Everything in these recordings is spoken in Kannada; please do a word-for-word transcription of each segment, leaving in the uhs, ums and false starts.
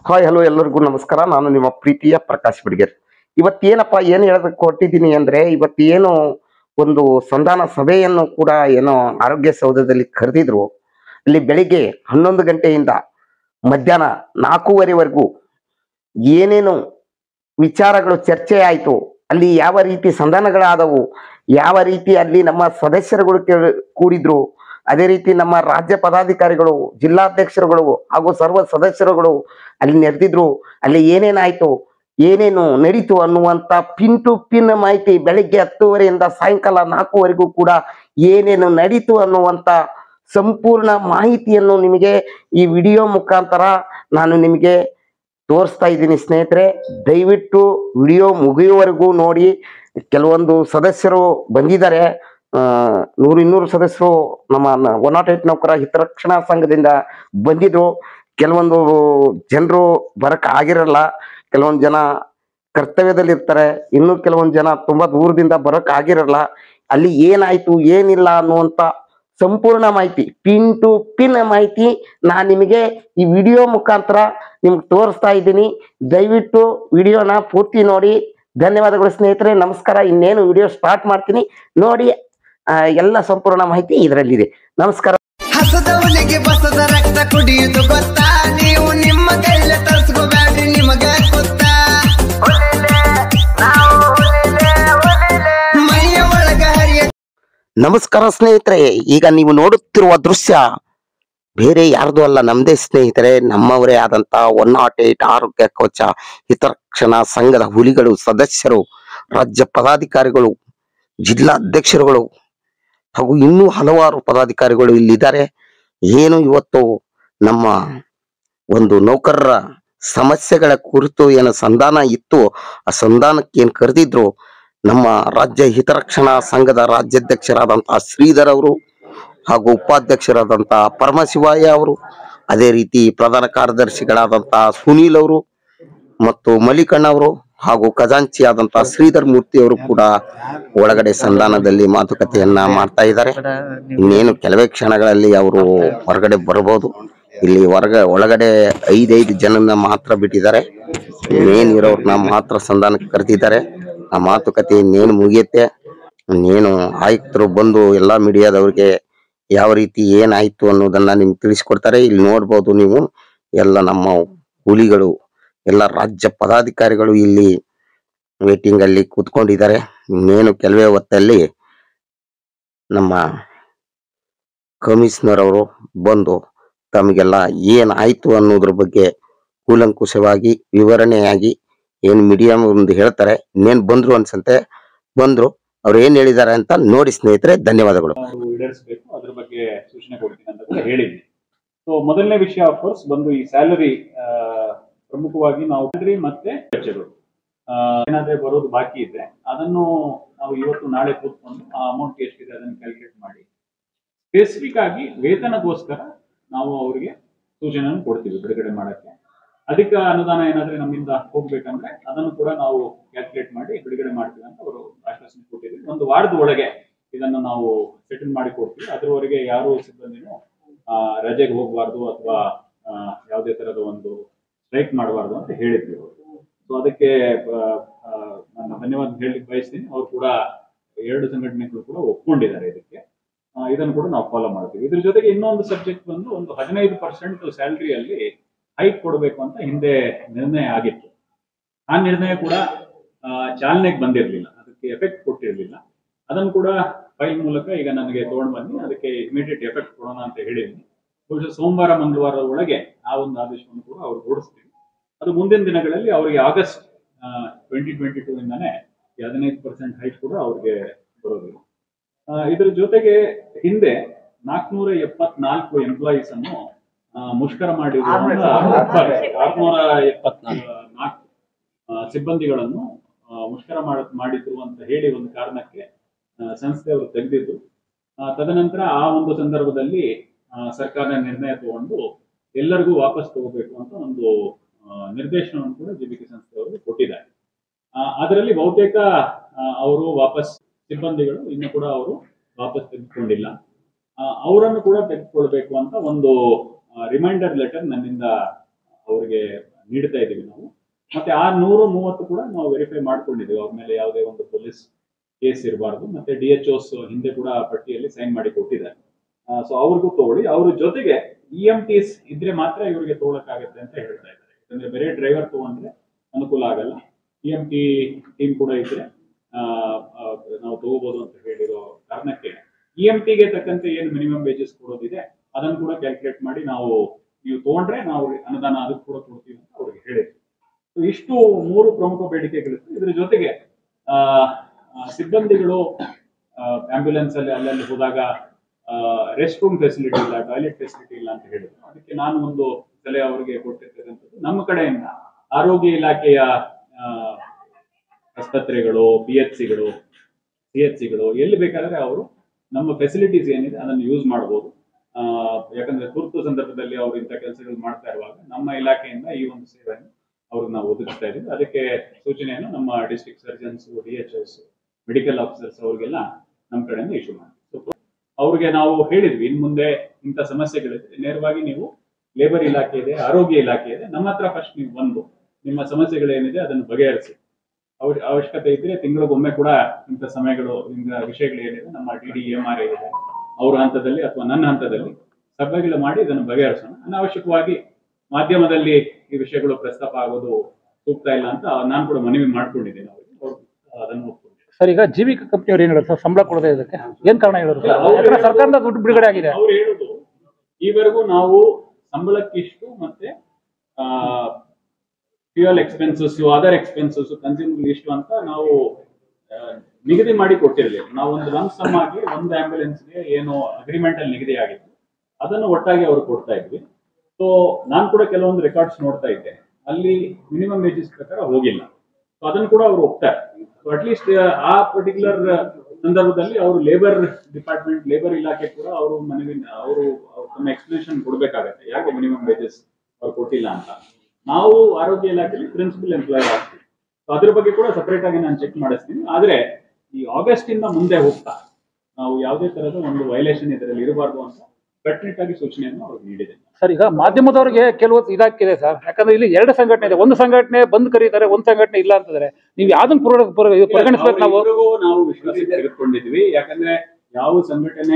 ಹಾಯ್ ಹಲೋ ಎಲ್ಲರಿಗೂ ನಮಸ್ಕಾರ. ನಾನು ನಿಮ್ಮ ಪ್ರೀತಿಯ ಪ್ರಕಾಶ್ ಬಿಡ್ಗೇರ್. ಇವತ್ತೇನಪ್ಪ ಏನು ಹೇಳೋದಕ್ಕೆ ಕೊಟ್ಟಿದ್ದೀನಿ ಅಂದ್ರೆ, ಇವತ್ತೇನು ಒಂದು ಸಂಧಾನ ಸಭೆಯನ್ನು ಕೂಡ ಏನೋ ಆರೋಗ್ಯ ಸೌಧದಲ್ಲಿ ಕರೆದಿದ್ರು. ಅಲ್ಲಿ ಬೆಳಿಗ್ಗೆ ಹನ್ನೊಂದು ಗಂಟೆಯಿಂದ ಮಧ್ಯಾಹ್ನ ನಾಲ್ಕೂವರೆವರೆಗೂ ಏನೇನು ವಿಚಾರಗಳು ಚರ್ಚೆ ಆಯಿತು, ಅಲ್ಲಿ ಯಾವ ರೀತಿ ಸಂಧಾನಗಳಾದವು, ಯಾವ ರೀತಿ ಅಲ್ಲಿ ನಮ್ಮ ಸದಸ್ಯರುಗಳು ಕೇಳಿ ಕೂಡಿದ್ರು, ಅದೇ ರೀತಿ ನಮ್ಮ ರಾಜ್ಯ ಪದಾಧಿಕಾರಿಗಳು, ಜಿಲ್ಲಾಧ್ಯಕ್ಷರುಗಳು ಹಾಗೂ ಸರ್ವ ಸದಸ್ಯರುಗಳು ಅಲ್ಲಿ ನೆರೆದಿದ್ರು. ಅಲ್ಲಿ ಏನೇನಾಯ್ತು, ಏನೇನು ನಡೀತು ಅನ್ನುವಂಥ ಪಿನ್ ಟು ಪಿನ್ ಮಾಹಿತಿ ಬೆಳಿಗ್ಗೆ ಹತ್ತುವರೆಯಿಂದ ಸಾಯಂಕಾಲ ನಾಲ್ಕುವರೆಗೂ ಕೂಡ ಏನೇನು ನಡೀತು ಅನ್ನುವಂಥ ಸಂಪೂರ್ಣ ಮಾಹಿತಿಯನ್ನು ನಿಮಗೆ ಈ ವಿಡಿಯೋ ಮುಖಾಂತರ ನಾನು ನಿಮಗೆ ತೋರಿಸ್ತಾ ಇದ್ದೀನಿ ಸ್ನೇಹಿತರೆ. ದಯವಿಟ್ಟು ವಿಡಿಯೋ ಮುಗಿಯುವವರೆಗೂ ನೋಡಿ. ಕೆಲವೊಂದು ಸದಸ್ಯರು ಬಂದಿದ್ದಾರೆ, ನೂರು ಇನ್ನೂರು ಸದಸ್ಯರು ನಮ್ಮ ಒನ್ ನಾಟ್ ಏಟ್ ನೌಕರ ಹಿತರಕ್ಷಣಾ ಸಂಘದಿಂದ ಬಂದಿದ್ರು. ಕೆಲವೊಂದು ಜನರು ಬರಕ್ ಆಗಿರಲ್ಲ, ಕೆಲವೊಂದು ಜನ ಕರ್ತವ್ಯದಲ್ಲಿ ಇರ್ತಾರೆ, ಇನ್ನು ಕೆಲವೊಂದು ಜನ ತುಂಬಾ ದೂರದಿಂದ ಬರಕ್ ಆಗಿರಲ್ಲ. ಅಲ್ಲಿ ಏನಾಯ್ತು ಏನಿಲ್ಲ ಅನ್ನುವಂತ ಸಂಪೂರ್ಣ ಮಾಹಿತಿ, ಪಿನ್ ಟು ಪಿನ್ ಮಾಹಿತಿ ನಾನು ನಿಮಗೆ ಈ ವಿಡಿಯೋ ಮುಖಾಂತರ ನಿಮ್ಗೆ ತೋರಿಸ್ತಾ ಇದ್ದೀನಿ. ದಯವಿಟ್ಟು ವಿಡಿಯೋನ ಪೂರ್ತಿ ನೋಡಿ. ಧನ್ಯವಾದಗಳು ಸ್ನೇಹಿತರೆ, ನಮಸ್ಕಾರ. ಇನ್ನೇನು ವಿಡಿಯೋ ಸ್ಟಾರ್ಟ್ ಮಾಡ್ತೀನಿ ನೋಡಿ. ಎಲ್ಲ ಸಂಪೂರ್ಣ ಮಾಹಿತಿ ಇದರಲ್ಲಿದೆ. ನಮಸ್ಕಾರ. ಹಸದವನಿಗೆ ಬಸದ ರಕ್ತ ಕುಡಿಯುವುದು ಗೊತ್ತಾ? ನೀವು ನಿಮ್ಮ ಕೈಲೆ ತರಿಸ್ಕೋಬೇಡ್ರಿ, ನಿಮಗೆ ಗೊತ್ತಾ? ಮೈಯ ಒಳಗ ಹರಿಯ. ನಮಸ್ಕಾರ ಸ್ನೇಹಿತರೆ, ಈಗ ನೀವು ನೋಡುತ್ತಿರುವ ದೃಶ್ಯ ಬೇರೆ ಯಾರ್ದು ಅಲ್ಲ, ನಮ್ದೇ ಸ್ನೇಹಿತರೆ, ನಮ್ಮವರೇ ಆದಂತ ಒನ್ ನಾಟ್ ಏಟ್ ಆರೋಗ್ಯ ಕವಚ ಹಿತರಕ್ಷಣಾ ಸಂಘದ ಹುಲಿಗಳು, ಸದಸ್ಯರು, ರಾಜ್ಯ ಪದಾಧಿಕಾರಿಗಳು, ಜಿಲ್ಲಾಧ್ಯಕ್ಷರುಗಳು ಹಾಗೂ ಇನ್ನೂ ಹಲವಾರು ಪದಾಧಿಕಾರಿಗಳು ಇಲ್ಲಿದ್ದಾರೆ. ಏನು ಇವತ್ತು ನಮ್ಮ ಒಂದು ನೌಕರರ ಸಮಸ್ಯೆಗಳ ಕುರಿತು ಏನು ಸಂಧಾನ ಇತ್ತು, ಆ ಸಂಧಾನಕ್ಕೆ ಏನು ಕರೆದಿದ್ರು ನಮ್ಮ ರಾಜ್ಯ ಹಿತರಕ್ಷಣಾ ಸಂಘದ ರಾಜ್ಯಾಧ್ಯಕ್ಷರಾದಂತಹ ಶ್ರೀಧರ್ ಅವರು ಹಾಗೂ ಉಪಾಧ್ಯಕ್ಷರಾದಂತಹ ಪರಮಶಿವಯ್ಯ ಅವರು, ಅದೇ ರೀತಿ ಪ್ರಧಾನ ಕಾರ್ಯದರ್ಶಿಗಳಾದಂತಹ ಸುನೀಲ್ ಅವರು ಮತ್ತು ಮಲ್ಲಿಕಣ್ಣ ಅವರು ಹಾಗೂ ಖಜಾಂಚಿ ಆದಂತಹ ಶ್ರೀಧರ್ ಮೂರ್ತಿ ಅವರು ಕೂಡ ಒಳಗಡೆ ಸಂಧಾನದಲ್ಲಿ ಮಾತುಕತೆಯನ್ನ ಮಾಡ್ತಾ ಇದ್ದಾರೆ. ಇನ್ನೇನು ಕೆಲವೇ ಕ್ಷಣಗಳಲ್ಲಿ ಅವರು ಹೊರಗಡೆ ಬರಬಹುದು. ಇಲ್ಲಿ ಹೊರಗ ಒಳಗಡೆ ಐದೈದು ಜನನ ಮಾತ್ರ ಬಿಟ್ಟಿದ್ದಾರೆ, ಇನ್ನೇನು ಇರೋರ್ನ ಮಾತ್ರ ಸಂಧಾನಕ್ಕೆ ಕರೆದಿದ್ದಾರೆ. ಆ ಮಾತುಕತೆ ಇನ್ನೇನು ಮುಗಿಯುತ್ತೆ. ಇನ್ನೇನು ಆಯುಕ್ತರು ಬಂದು ಎಲ್ಲಾ ಮೀಡಿಯಾದವ್ರಿಗೆ ಯಾವ ರೀತಿ ಏನಾಯ್ತು ಅನ್ನೋದನ್ನ ನಿಮ್ಗೆ ತಿಳಿಸ್ಕೊಡ್ತಾರೆ. ಇಲ್ಲಿ ನೋಡ್ಬೋದು ನೀವು, ಎಲ್ಲ ನಮ್ಮ ಹುಲಿಗಳು, ಎಲ್ಲ ರಾಜ್ಯ ಪದಾಧಿಕಾರಿಗಳು ಇಲ್ಲಿ ಮೀಟಿಂಗ್ ಅಲ್ಲಿ ಕೂತ್ಕೊಂಡಿದ್ದಾರೆ. ಇನ್ನೇನು ಕೆಲವೇ ಹೊತ್ತಲ್ಲಿ ನಮ್ಮ ಕಮಿಷನರ್ ಅವರು ಬಂದು ತಮಗೆಲ್ಲ ಏನಾಯ್ತು ಅನ್ನೋದ್ರ ಬಗ್ಗೆ ಕೂಲಂಕುಷವಾಗಿ ವಿವರಣೆಯಾಗಿ ಏನ್ ಮೀಡಿಯಾ ಮುಂದೆ ಹೇಳ್ತಾರೆ. ಇನ್ನೇನ್ ಬಂದ್ರು ಅನ್ಸಂತೆ, ಬಂದ್ರು. ಅವ್ರು ಏನ್ ಹೇಳಿದ್ದಾರೆ ಅಂತ ನೋಡಿ ಸ್ನೇಹಿತರೆ. ಧನ್ಯವಾದಗಳು. ಈಡೇರಿಸಬೇಕು, ಅದ್ರ ಬಗ್ಗೆ ಸೂಚನೆ ಕೊಡ್ತೀನಿ ಅಂತ ಕೂಡ ಹೇಳಿದ್ವಿ. ಸೊ ಮೊದಲನೇ ವಿಷಯ ಆಫ್ ಕೋರ್ಸ್ ಬಂದು ಈ ಸ್ಯಾಲರಿ, ಪ್ರಮುಖವಾಗಿ ನಾವು ಸ್ಯಾಲರಿ ಮತ್ತೆ ವೆಚ್ಚಗಳು ಏನಾದ್ರೆ ಬರೋದು ಬಾಕಿ ಇದ್ರೆ ಅದನ್ನು ನಾವು ಇವತ್ತು ನಾಳೆ ಕೂತ್ಕೊಂಡು ಆ ಅಮೌಂಟ್ ಎಷ್ಟಿದೆ ಅದನ್ನು ಕ್ಯಾಲ್ಕುಲೇಟ್ ಮಾಡಿ ಸ್ಪೆಸಿಫಿಕ್ ಆಗಿ ವೇತನಗೋಸ್ಕರ ನಾವು ಅವರಿಗೆ ಸೂಚನೆಯನ್ನು ಕೊಡ್ತೀವಿ ಬಿಡುಗಡೆ ಮಾಡಕ್ಕೆ. ಅಧಿಕ ಅನುದಾನ ಏನಾದ್ರೆ ನಮ್ಮಿಂದ ಹೋಗ್ಬೇಕಂದ್ರೆ ಅದನ್ನು ಕೂಡ ನಾವು ಕ್ಯಾಲ್ಕುಲೇಟ್ ಮಾಡಿ ಬಿಡುಗಡೆ ಮಾಡ್ತೀವಿ ಅಂತ ಅವರು ಆಶ್ವಾಸನೆ ಕೊಟ್ಟಿದ್ವಿ. ಒಂದು ವಾರದ ಒಳಗೆ ಇದನ್ನು ನಾವು ಸೆಟಲ್ ಮಾಡಿ ಕೊಡ್ತೀವಿ. ಅದರವರೆಗೆ ಯಾರು ಸಿಬ್ಬಂದಿನೂ ಆ ರಜೆಗೆ ಹೋಗಬಾರ್ದು ಅಥವಾ ಯಾವುದೇ ತರದ ಒಂದು ಸ್ಟ್ರೈಕ್ ಮಾಡಬಾರ್ದು ಅಂತ ಹೇಳಿದ್ವಿ ಅವರು. ಸೊ ಅದಕ್ಕೆ ನಾನು ಧನ್ಯವಾದ ಹೇಳಲಿಕ್ಕೆ ಬಯಸ್ತೀನಿ. ಅವ್ರು ಕೂಡ ಎರಡು ಸಂಘಟನೆಗಳು ಕೂಡ ಒಪ್ಕೊಂಡಿದ್ದಾರೆ ಇದಕ್ಕೆ. ಇದನ್ನು ಕೂಡ ನಾವು ಫಾಲೋ ಮಾಡ್ತೀವಿ. ಇದ್ರ ಜೊತೆಗೆ ಇನ್ನೊಂದು ಸಬ್ಜೆಕ್ಟ್ ಬಂದು ಒಂದು ಹದಿನೈದು ಪರ್ಸೆಂಟ್ ಸ್ಯಾಲರಿಯಲ್ಲಿ ಹೈಕ್ ಕೊಡಬೇಕು ಅಂತ ಹಿಂದೆ ನಿರ್ಣಯ ಆಗಿತ್ತು. ಆ ನಿರ್ಣಯ ಕೂಡ ಚಾಲನೆಗೆ ಬಂದಿರಲಿಲ್ಲ, ಅದಕ್ಕೆ ಎಫೆಕ್ಟ್ ಕೊಟ್ಟಿರಲಿಲ್ಲ. ಅದನ್ನು ಕೂಡ ಫೈಲ್ ಮೂಲಕ ಈಗ ನನಗೆ ತಗೊಂಡು ಬನ್ನಿ, ಅದಕ್ಕೆ ಇಮಿಡಿಯೇಟ್ ಎಫೆಕ್ಟ್ ಕೊಡೋಣ ಅಂತ ಹೇಳಿದ್ದೀನಿ. ಬಹುಶಃ ಸೋಮವಾರ ಮಂಗಳವಾರದ ಒಳಗೆ ಆ ಒಂದು ಆದೇಶವನ್ನು ಕೂಡ ಅವ್ರು ಓಡಿಸ್ತೀವಿ. ಅದು ಮುಂದಿನ ದಿನಗಳಲ್ಲಿ ಅವರಿಗೆ ಆಗಸ್ಟ್ ಟ್ವೆಂಟಿ ಟ್ವೆಂಟಿ ಟೂ ಇಂದಾನೆ ಹದಿನೈದು ಪರ್ಸೆಂಟ್ ಹೈಕ್ ಕೂಡ ಅವ್ರಿಗೆ ಬರೋದಿಲ್ಲ. ಇದರ ಜೊತೆಗೆ ಹಿಂದೆ ನಾಲ್ಕುನೂರ ಎಪ್ಪತ್ನಾಲ್ಕು ಎಂಪ್ಲಾಯೀಸ್ ಅನ್ನು ಮುಷ್ಕರ ಮಾಡಿರುವಂತ ಆರ್ನೂರ ಎಪ್ಪತ್ನಾಲ್ಕು ಸಿಬ್ಬಂದಿಗಳನ್ನು ಮುಷ್ಕರ ಮಾಡಿದ್ರು ಅಂತ ಹೇಳಿ ಒಂದು ಕಾರಣಕ್ಕೆ ಸಂಸ್ಥೆಯವರು ತೆಗೆದಿದ್ದು. ತದನಂತರ ಆ ಒಂದು ಸಂದರ್ಭದಲ್ಲಿ ಸರ್ಕಾರ ನಿರ್ಣಯ ತಗೊಂಡು ಎಲ್ಲರಿಗೂ ವಾಪಸ್ ತಗೋಬೇಕು ಅಂತ ಒಂದು ನಿರ್ದೇಶನವನ್ನು ಕೂಡ ಜಿ ಬಿ ಕೆ ಸಂಸ್ಥೆಯವರು ಕೊಟ್ಟಿದ್ದಾರೆ. ಅದರಲ್ಲಿ ಬಹುತೇಕ ಅವರು ವಾಪಸ್ ಸಿಬ್ಬಂದಿಗಳು ಇನ್ನು ಕೂಡ ಅವರು ವಾಪಸ್ ತೆಗೆದುಕೊಂಡಿಲ್ಲ. ಅವರನ್ನು ಕೂಡ ತೆಗೆದುಕೊಳ್ಬೇಕು ಅಂತ ಒಂದು ರಿಮೈಂಡರ್ ಲೆಟರ್ ನನ್ನಿಂದ ಅವರಿಗೆ ನೀಡ್ತಾ ಇದ್ದೀವಿ ನಾವು. ಮತ್ತೆ ಆ ನೂರು ಮೂವತ್ತು ಕೂಡ ನಾವು ವೆರಿಫೈ ಮಾಡ್ಕೊಂಡಿದ್ದೀವಿ, ಅವ್ರ ಮೇಲೆ ಯಾವುದೇ ಒಂದು ಪೊಲೀಸ್ ಕೇಸ್ ಇರಬಾರ್ದು. ಮತ್ತೆ ಡಿ ಎಚ್ ಓಸ್ ಹಿಂದೆ ಕೂಡ ಆ ಪಟ್ಟಿಯಲ್ಲಿ ಸೈನ್ ಮಾಡಿ ಕೊಟ್ಟಿದ್ದಾರೆ. ಸೊ ಅವ್ರಿಗೂ ತಗೊಳ್ಳಿ. ಅವ್ರ ಜೊತೆಗೆ ಇ ಎಂ ಟಿಸ್ ಇದ್ರೆ ಮಾತ್ರ ಇವರಿಗೆ ತಗೊಳಕ್ಕಾಗತ್ತೆ ಅಂತ ಹೇಳ್ತಾ ಇದ್ದಾರೆ. ಯಾಕಂದ್ರೆ ಬೇರೆ ಡ್ರೈವರ್ ತಗೊಂಡ್ರೆ ಅನುಕೂಲ ಆಗಲ್ಲ. ಇ ಎಂ ಟಿ ಟೀಮ್ ಕೂಡ ಇದ್ರೆ ನಾವು ತಗೋಬಹುದು ಅಂತ ಹೇಳಿರೋ ಕಾರಣಕ್ಕೆ ಇ ಎಂ ಟಿಗೆ ತಕ್ಕಂತೆ ಏನು ಮಿನಿಮಮ್ ವೇಜಸ್ ಕೊಡೋದಿದೆ ಅದನ್ನು ಕೂಡ ಕ್ಯಾಲ್ಕುಲೇಟ್ ಮಾಡಿ ನಾವು ನೀವು ತಗೊಂಡ್ರೆ ನಾವು ಅನುದಾನ ಅದಕ್ಕೆ ಕೂಡ ಕೊಡ್ತೀವಿ ಅಂತ ಅವ್ರಿಗೆ ಹೇಳಿದ್ವಿ. ಇಷ್ಟು ಮೂರು ಪ್ರಮುಖ ಬೇಡಿಕೆಗಳಿತ್ತು. ಇದ್ರ ಜೊತೆಗೆ ಆ ಸಿಬ್ಬಂದಿಗಳು ಆಂಬ್ಯುಲೆನ್ಸ್ ಅಲ್ಲಿ ಅಲ್ಲಲ್ಲಿ ಹೋದಾಗ ರೆಸ್ಟ್ ರೂಮ್ ಫೆಸಿಲಿಟಿ ಇಲ್ಲ, ಟಾಯ್ಲೆಟ್ ಫೆಸಿಲಿಟಿ ಇಲ್ಲ ಅಂತ ಹೇಳಿದ್ರು. ಅದಕ್ಕೆ ನಾನು ಒಂದು ಸಲಹೆ ಅವರಿಗೆ ಕೊಟ್ಟಿರ್ತಕ್ಕಂಥದ್ದು, ನಮ್ಮ ಕಡೆಯಿಂದ ಆರೋಗ್ಯ ಇಲಾಖೆಯ ಆಸ್ಪತ್ರೆಗಳು, ಪಿ ಎಚ್ ಸಿಗಳು, ಸಿ ಎಚ್ ಸಿಗಳು ಎಲ್ಲಿ ಬೇಕಾದ್ರೆ ಅವರು ನಮ್ಮ ಫೆಸಿಲಿಟೀಸ್ ಏನಿದೆ ಅದನ್ನು ಯೂಸ್ ಮಾಡಬಹುದು. ಆ ಯಾಕಂದ್ರೆ ತುರ್ತು ಸಂದರ್ಭದಲ್ಲಿ ಅವರು ಇಂಥ ಕೆಲಸಗಳು ಮಾಡ್ತಾ ಇರುವಾಗ ನಮ್ಮ ಇಲಾಖೆಯಿಂದ ಈ ಒಂದು ಸೇವೆಯನ್ನು ಅವ್ರಿಗೆ ನಾವು ಒದಗಿಸ್ತಾ ಇದ್ದೀವಿ. ಅದಕ್ಕೆ ಸೂಚನೆಯನ್ನು ನಮ್ಮ district surgeons, D H S, medical officers ಅವ್ರಿಗೆಲ್ಲ ನಮ್ಮ ಕಡೆಯಿಂದ ಇಶ್ಯೂ ಮಾಡ್ತೀವಿ. ಅವ್ರಿಗೆ ನಾವು ಹೇಳಿದ್ವಿ, ಇನ್ ಮುಂದೆ ಇಂಥ ಸಮಸ್ಯೆಗಳಿದ್ರೆ ನೇರವಾಗಿ ನೀವು ಲೇಬರ್ ಇಲಾಖೆ ಇದೆ, ಆರೋಗ್ಯ ಇಲಾಖೆ ಇದೆ, ನಮ್ಮ ಹತ್ರ ಫಸ್ಟ್ ನೀವು ಬಂದು ನಿಮ್ಮ ಸಮಸ್ಯೆಗಳೇನಿದೆ ಅದನ್ನು ಬಗೆಹರಿಸಿ. ಅವ್ರ ಅವಶ್ಯಕತೆ ಇದ್ರೆ ತಿಂಗಳಿಗೊಮ್ಮೆ ಕೂಡ ಇಂಥ ಸಮಯಗಳು ಇಂಥ ವಿಷಯಗಳು ಏನಿದೆ ನಮ್ಮ ಡಿ ಡಿ ಎಂ ಆರ್ ಇದೆ ಅವ್ರ ಹಂತದಲ್ಲಿ ಅಥವಾ ನನ್ನ ಹಂತದಲ್ಲಿ ಸಭೆಗಳು ಮಾಡಿ ಇದನ್ನು ಬಗೆಹರಿಸೋಣ. ಅನಾವಶ್ಯಕವಾಗಿ ಮಾಧ್ಯಮದಲ್ಲಿ ಈ ವಿಷಯಗಳು ಪ್ರಸ್ತಾಪ ಆಗೋದು ಸೂಕ್ತ ಇಲ್ಲ ಅಂತ ನಾನು ಕೂಡ ಮನವಿ ಮಾಡ್ಕೊಂಡಿದ್ದೀನಿ ಅವರಿಗೆ. ಅದನ್ನು ಒಪ್ಕೊಂಡಿದ್ದೀನಿ. ಸರ್, ಈಗ ಜೀವಿಕಾ ಕಂಪನಿಯವರು ಏನ್ ಹೇಳಿದ್ರು ಸರ್, ಸಂಬಳ ಕೊಡದೆ ಇದಕ್ಕೆ ಏನ್ ಕಾರಣ ಹೇಳಿದ್ರು ಸರ್? ಯಾಕಂದ್ರೆ ಸರ್ಕಾರದ ದುಡ್ಡು ಬಿಡುಗಡೆ ಆಗಿದೆ. ಅವ್ರು ಹೇಳುದು ಈವರೆಗೂ ನಾವು ಸಂಬಳಕ್ಕಿಷ್ಟು ಮತ್ತೆ ಆ fuel expenses, other expenses, consumable ಇಷ್ಟು ಅಂತ ನಾವು ನಿಗದಿ ಮಾಡಿ ಕೊಟ್ಟಿರಲಿಲ್ಲ. ನಾವು ಒಂದು ಲಂಪ್ ಸಮ್ ಆಗಿ ಒಂದು ಆಂಬ್ಯುಲೆನ್ಸ್ಗೆ ಏನು ಅಗ್ರಿಮೆಂಟ್ ಅಲ್ಲಿ ನಿಗದಿ ಆಗಿತ್ತು ಅದನ್ನು ಒಟ್ಟಾಗಿ ಅವ್ರು ಕೊಡ್ತಾ ಇದ್ವಿ. ಸೊ ನಾನು ಕೂಡ ಕೆಲವೊಂದು ರೆಕಾರ್ಡ್ಸ್ ನೋಡ್ತಾ ಇದ್ದೆ, ಅಲ್ಲಿ ಮಿನಿಮಮ್ ವೇಜಸ್ ಪ್ರಕಾರ ಹೋಗಿಲ್ಲ. ಸೊ ಅದನ್ನು ಕೂಡ ಅವರು ಒಪ್ತಾರೆ. ಸೊ ಅಟ್ಲೀಸ್ಟ್ ಆ ಪರ್ಟಿಕ್ಯುಲರ್ ಸಂದರ್ಭದಲ್ಲಿ ಅವರು ಲೇಬರ್ ಡಿಪಾರ್ಟ್ಮೆಂಟ್, ಲೇಬರ್ ಇಲಾಖೆ ಕೂಡ ಅವರು ಮನವಿ ಅವರು ತಮ್ಮ ಎಕ್ಸ್ಪ್ಲನೇಷನ್ ಕೊಡ್ಬೇಕಾಗತ್ತೆ, ಯಾಕೆ ಮಿನಿಮಮ್ ವೇಜಸ್ ಅವ್ರು ಕೊಟ್ಟಿಲ್ಲ ಅಂತ. ನಾವು ಆರೋಗ್ಯ ಇಲಾಖೆಯಲ್ಲಿ ಪ್ರಿನ್ಸಿಪಲ್ ಎಂಪ್ಲಾಯರ್ ಆಗ್ತೀವಿ. ಸೊ ಅದ್ರ ಬಗ್ಗೆ ಕೂಡ ಸಪರೇಟ್ ಆಗಿ ನಾನು ಚೆಕ್ ಮಾಡಿಸ್ತೀನಿ. ಆದ್ರೆ ಈ ಆಗಸ್ಟ್ ಇಂದ ಮುಂದೆ ಹೋಗ್ತಾ ನಾವು ಯಾವುದೇ ತರಹದ ಒಂದು ವೈಲೇಷನ್ ಇದರಲ್ಲಿ ಇರಬಾರ್ದು ಅಂತ ಕಟ್ಟುನಿಟ್ಟಾಗಿ ಸೂಚನೆಯನ್ನು ಅವ್ರಿಗೆ ನೀಡಿದೆ. ಸರ್, ಈಗ ಮಾಧ್ಯಮದವರಿಗೆ ಕೆಲವು ಇದಾಕಿದೆ ಸರ್, ಯಾಕಂದ್ರೆ ಇಲ್ಲಿ ಎರಡು ಸಂಘಟನೆ ಇದೆ. ಒಂದು ಸಂಘಟನೆ ಬಂದ್ ಕರೀತಾರೆ, ಒಂದು ಸಂಘಟನೆ ಇಲ್ಲ ಅಂತಂದ್ರೆ ನೀವು ಯಾವ್ದನ್ನ ಪರಿಗಣಿಸ್ಬೇಕು? ನಾವು ನಾವು ವಿಶ್ವಾಸಕ್ಕೆ ತೆಗೆದುಕೊಂಡಿದ್ವಿ. ಯಾಕಂದ್ರೆ ಯಾವ ಸಂಘಟನೆ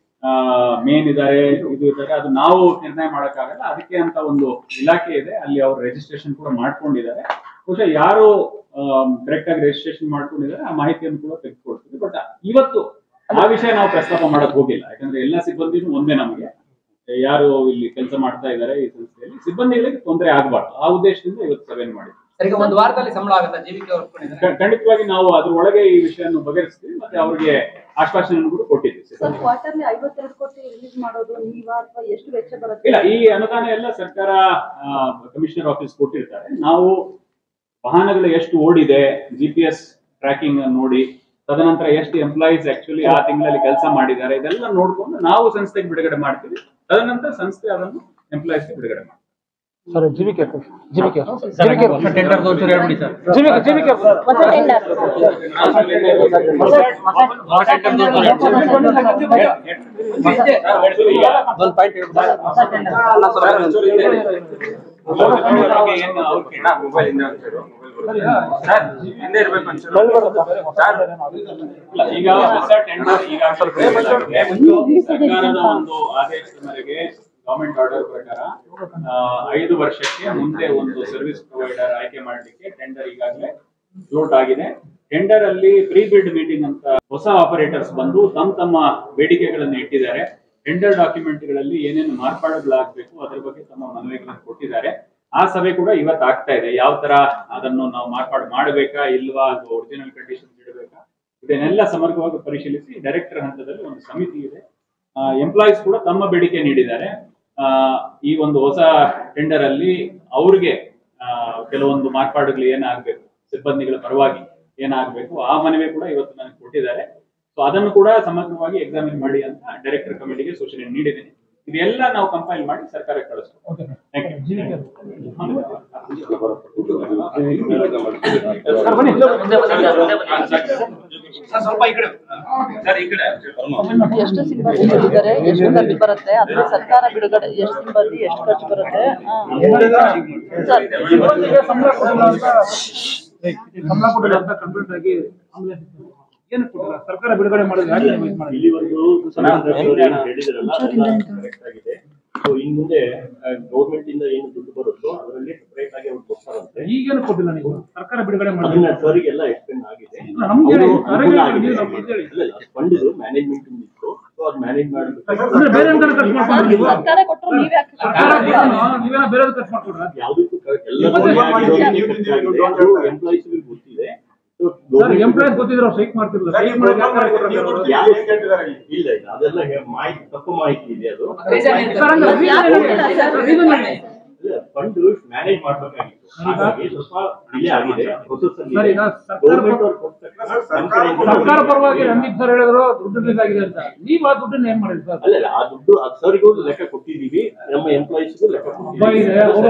ಮೇನ್ ಇದಾರೆ, ಇದು ಇದ್ದಾರೆ, ಅದು ನಾವು ನಿರ್ಣಯ ಮಾಡಕ್ಕಾಗಲ್ಲ. ಅದಕ್ಕೆ ಅಂತ ಒಂದು ಇಲಾಖೆ ಇದೆ, ಅಲ್ಲಿ ಅವರು ರಿಜಿಸ್ಟ್ರೇಷನ್ ಕೂಡ ಮಾಡ್ಕೊಂಡಿದ್ದಾರೆ. ಬಹುಶಃ ಯಾರು ಕರೆಕ್ಟ್ ಆಗಿ ರಿಜಿಸ್ಟ್ರೇಷನ್ ಮಾಡ್ಕೊಂಡಿದ್ದಾರೆ ಆ ಮಾಹಿತಿಯನ್ನು ಕೂಡ ತೆಗೆದುಕೊಳ್ತೀವಿ. ಬಟ್ ಇವತ್ತು ಆ ವಿಷಯ ನಾವು ಪ್ರಸ್ತಾಪ ಮಾಡಕ್ ಹೋಗಿಲ್ಲ. ಯಾಕಂದ್ರೆ ಎಲ್ಲಾ ಸಿಬ್ಬಂದಿನೂ ಒಂದೇ, ನಮಗೆ ಯಾರು ಇಲ್ಲಿ ಕೆಲಸ ಮಾಡ್ತಾ ಇದ್ದಾರೆ ಈ ಸಂಸ್ಥೆಯಲ್ಲಿ ಸಿಬ್ಬಂದಿಗಳಿಗೆ ತೊಂದರೆ ಆಗಬಾರ್ದು, ಆ ಉದ್ದೇಶದಿಂದ ಇವತ್ತು ಸಭೆಯನ್ನು ಮಾಡಿದ್ವಿ. ಒಂದು ವಾರದಲ್ಲಿ ಸಂಬಳ ಆಗುತ್ತೆ ಜೀವಿಕೆ. ಖಂಡಿತವಾಗಿ ನಾವು ಅದ್ರೊಳಗೆ ಈ ವಿಷಯವನ್ನು ಬಗೆಹರಿಸ್ತೀವಿ. ಮತ್ತೆ ಅವರಿಗೆ ಆಶ್ವಾಸನೆಯನ್ನು ಕೂಡ ಕೊಟ್ಟಿದ್ವಿ. ಇಲ್ಲ, ಈ ಅನುದಾನ ಎಲ್ಲ ಸರ್ಕಾರ ಕಮಿಷನರ್ ಆಫೀಸ್ ಕೊಟ್ಟಿರ್ತಾರೆ. ನಾವು ವಾಹನಗಳು ಎಷ್ಟು ಓಡಿದೆ, ಜಿ ಪಿ ಎಸ್ ಟ್ರ್ಯಾಕಿಂಗ್ ನೋಡಿ, ತದನಂತರ ಎಷ್ಟು ಎಂಪ್ಲಾಯೀಸ್ ಆಕ್ಚುಲಿ ಆ ತಿಂಗಳಲ್ಲಿ ಕೆಲಸ ಮಾಡಿದ್ದಾರೆ, ಇದೆಲ್ಲ ನೋಡ್ಕೊಂಡು ನಾವು ಸಂಸ್ಥೆಗೆ ಬಿಡುಗಡೆ ಮಾಡ್ತೀವಿ. ತದನಂತರ ಸಂಸ್ಥೆ ಅದನ್ನು ಎಂಪ್ಲಾಯೀಸ್ಗೆ ಬಿಡುಗಡೆ ಮಾಡ್ತೀವಿ. ಸರ್, ಜೀವಿಕೆ ಜೀವಿಕೆ ಜೀವಿಕೆ ಜೀವಿಕೆ ಜೀವಿಕೆ ಈಗ ಹೊಸ ಟೆಂಡರ್ ಈಗಾಗಲೇ ಸರ್ಕಾರದ ಒಂದು ಆದೇಶದ ಮೇರೆಗೆ ಗವರ್ಮೆಂಟ್ ಆರ್ಡರ್ ಪ್ರಕಾರ ಐದು ವರ್ಷಕ್ಕೆ ಮುಂದೆ ಒಂದು ಸರ್ವಿಸ್ ಪ್ರೊವೈಡರ್ ಆಯ್ಕೆ ಮಾಡಲಿಕ್ಕೆ ಟೆಂಡರ್ ಈಗಾಗಲೇ ಫ್ಲೋಟ್ ಆಗಿದೆ. ಟೆಂಡರ್ ಅಲ್ಲಿ ಪ್ರೀ ಬಿಡ್ ಮೀಟಿಂಗ್ ಅಂತ ಹೊಸ ಆಪರೇಟರ್ಸ್ ಬಂದು ತಮ್ಮ ತಮ್ಮ ಬೇಡಿಕೆಗಳನ್ನು ಇಟ್ಟಿದ್ದಾರೆ. ಟೆಂಡರ್ ಡಾಕ್ಯುಮೆಂಟ್ ಗಳಲ್ಲಿ ಏನೇನು ಮಾರ್ಪಾಡುಗಳಾಗಬೇಕು ಅದರ ಬಗ್ಗೆ ತಮ್ಮ ಮನವಿಗಳನ್ನು ಕೊಟ್ಟಿದ್ದಾರೆ. ಆ ಸಭೆ ಕೂಡ ಇವತ್ತು ಆಗ್ತಾ ಇದೆ. ಯಾವ ತರ ಅದನ್ನು ನಾವು ಮಾರ್ಪಾಡು ಮಾಡಬೇಕಾ ಇಲ್ವಾ, ಅಥವಾ ಒರಿಜಿನಲ್ ಕಂಡೀಷನ್ಸ್ ಇಡಬೇಕಾ, ಇದನ್ನೆಲ್ಲ ಸಮಗ್ರವಾಗಿ ಪರಿಶೀಲಿಸಿ ಡೈರೆಕ್ಟರ್ ಹಂತದಲ್ಲಿ ಒಂದು ಸಮಿತಿ ಇದೆ. ಎಂಪ್ಲಾಯೀಸ್ ಕೂಡ ತಮ್ಮ ಬೇಡಿಕೆ ನೀಡಿದ್ದಾರೆ. ಆ ಈ ಒಂದು ಹೊಸ ಟೆಂಡರ್ ಅಲ್ಲಿ ಅವ್ರಿಗೆ ಕೆಲವೊಂದು ಮಾರ್ಪಾಡುಗಳು ಏನಾಗಬೇಕು, ಸಿಬ್ಬಂದಿಗಳ ಪರವಾಗಿ ಏನಾಗಬೇಕು, ಆ ಮನವಿ ಕೂಡ ಇವತ್ತು ನನಗೆ ಕೊಟ್ಟಿದ್ದಾರೆ. ಸೊ ಅದನ್ನು ಕೂಡ ಸಮಗ್ರವಾಗಿ ಎಕ್ಸಾಮಿನ್ ಮಾಡಿ ಅಂತ ಡೈರೆಕ್ಟರ್ ಕಮಿಟಿಗೆ ಸೂಚನೆ ನೀಡಿದ್ದೀನಿ. ಇದೆಲ್ಲ ನಾವು ಕಂಪೈಲ್ ಮಾಡಿ ಸರ್ಕಾರಕ್ಕೆ ಕಳಿಸ್ತೀವಿ. ಎಷ್ಟು ಸಿಬ್ಬಂದಿ ಹೇಳಿದ್ದಾರೆ, ಎಷ್ಟು ಖರ್ಚು ಬರುತ್ತೆ ಅಂದ್ರೆ ಸರ್ಕಾರ ಬಿಡುಗಡೆ ಎಷ್ಟು ಸಿಬ್ಬಂದಿ ಎಷ್ಟು ಖರ್ಚು ಬರುತ್ತೆ ಸರ್? ಸಂಬಳ ಕೊಡಲ್ಲ ಅಂತ ಕಂಪ್ಲೀಟ್ ಆಗಿ ಏನು ಕೊಡಲ್ಲ, ಸರ್ಕಾರ ಬಿಡುಗಡೆ ಮಾಡೋದು ಯಾಕೆ ಹೇಳಿದ್ರಲ್ಲ. ಸೊ ಇನ್ ಮುಂದೆ ಗೌರ್ಮೆಂಟ್ ಇಂದ ಏನು ದುಡ್ಡು ಬರುತ್ತೋ ಅದರಲ್ಲಿ ಸಪರೇಟ್ ಆಗಿ ಅವ್ರು ಕೊಡ್ತಾರಂತೆ. ಈಗೇನು ಕೊಟ್ಟಿಲ್ಲ ನೀವು, ಸರ್ಕಾರ ಬಿಡುಗಡೆ ಮಾಡಿ ಸರಿಗೆ ಎಲ್ಲ ಎಕ್ಸ್ಪ್ಲೇನ್ ಆಗಿದೆ. ಫಂಡ್ ಇದು ಮ್ಯಾನೇಜ್ಮೆಂಟ್ ಇತ್ತು, ಸೊ ಅದು ಮ್ಯಾನೇಜ್ ಮಾಡಬೇಕು. ಸರ್ಕಾರ ಕೊಟ್ಟರು ನೀವ್ ಯಾಕೆ ನೀವೇನ ಬೇರೆ ಖರ್ಚು ಮಾಡ್ಕೊಡ್ರ? ಯಾವ್ದಕ್ಕೂ ಎಲ್ಲ ಎಂಪ್ಲಾಯೀಸ್ ಗೊತ್ತಿದೆ. ಎಂಪ್ಲಾಯೀಸ್ ಗೊತ್ತಿದ್ರು ಸ್ಟ್ರೈಕ್ ಮಾಡ್ತಿರಲ್ಲ, ಸ್ಟ್ರೈಕ್ ಮಾಡೋದು ಇಲ್ಲ ಇಲ್ಲ ಅದೆಲ್ಲ ಮಾಹಿತಿ ತಪ್ಪು ಮಾಹಿತಿ ಇದೆ. ಅದು ಫಂಡ್ ಮ್ಯಾನೇಜ್ ಮಾಡ್ಬೇಕಾಗಿತ್ತು, ಹಾಗಾಗಿ ಸ್ವಲ್ಪ ಡಿಲೇ ಆಗಿದೆ ಪ್ರೊಸೆಸ್ ಅಲ್ಲಿ. ಸರ್ಕಾರ ಪರವಾಗಿ ರಂಜಿತ್ ಸರ್ ಹೇಳಿದ್ರು ದುಡ್ಡು ರಿಲೀಸ್ ಆಗಿದೆ ಅಂತ, ನೀವು ಆ ದುಡ್ಡನ್ನ ಏನ್ ಮಾಡಿದ್ರಿ ಸರ್? ಅಲ್ಲ ಆ ದುಡ್ಡು ಸರ್ಗೂ ಲೆಕ್ಕ ಕೊಟ್ಟಿದೀವಿ, ನಮ್ಮ ಎಂಪ್ಲಾಯೀಸ್ಗೂ ಲೆಕ್ಕ ಕೊಟ್ಟಿದ್ದೀವಿ.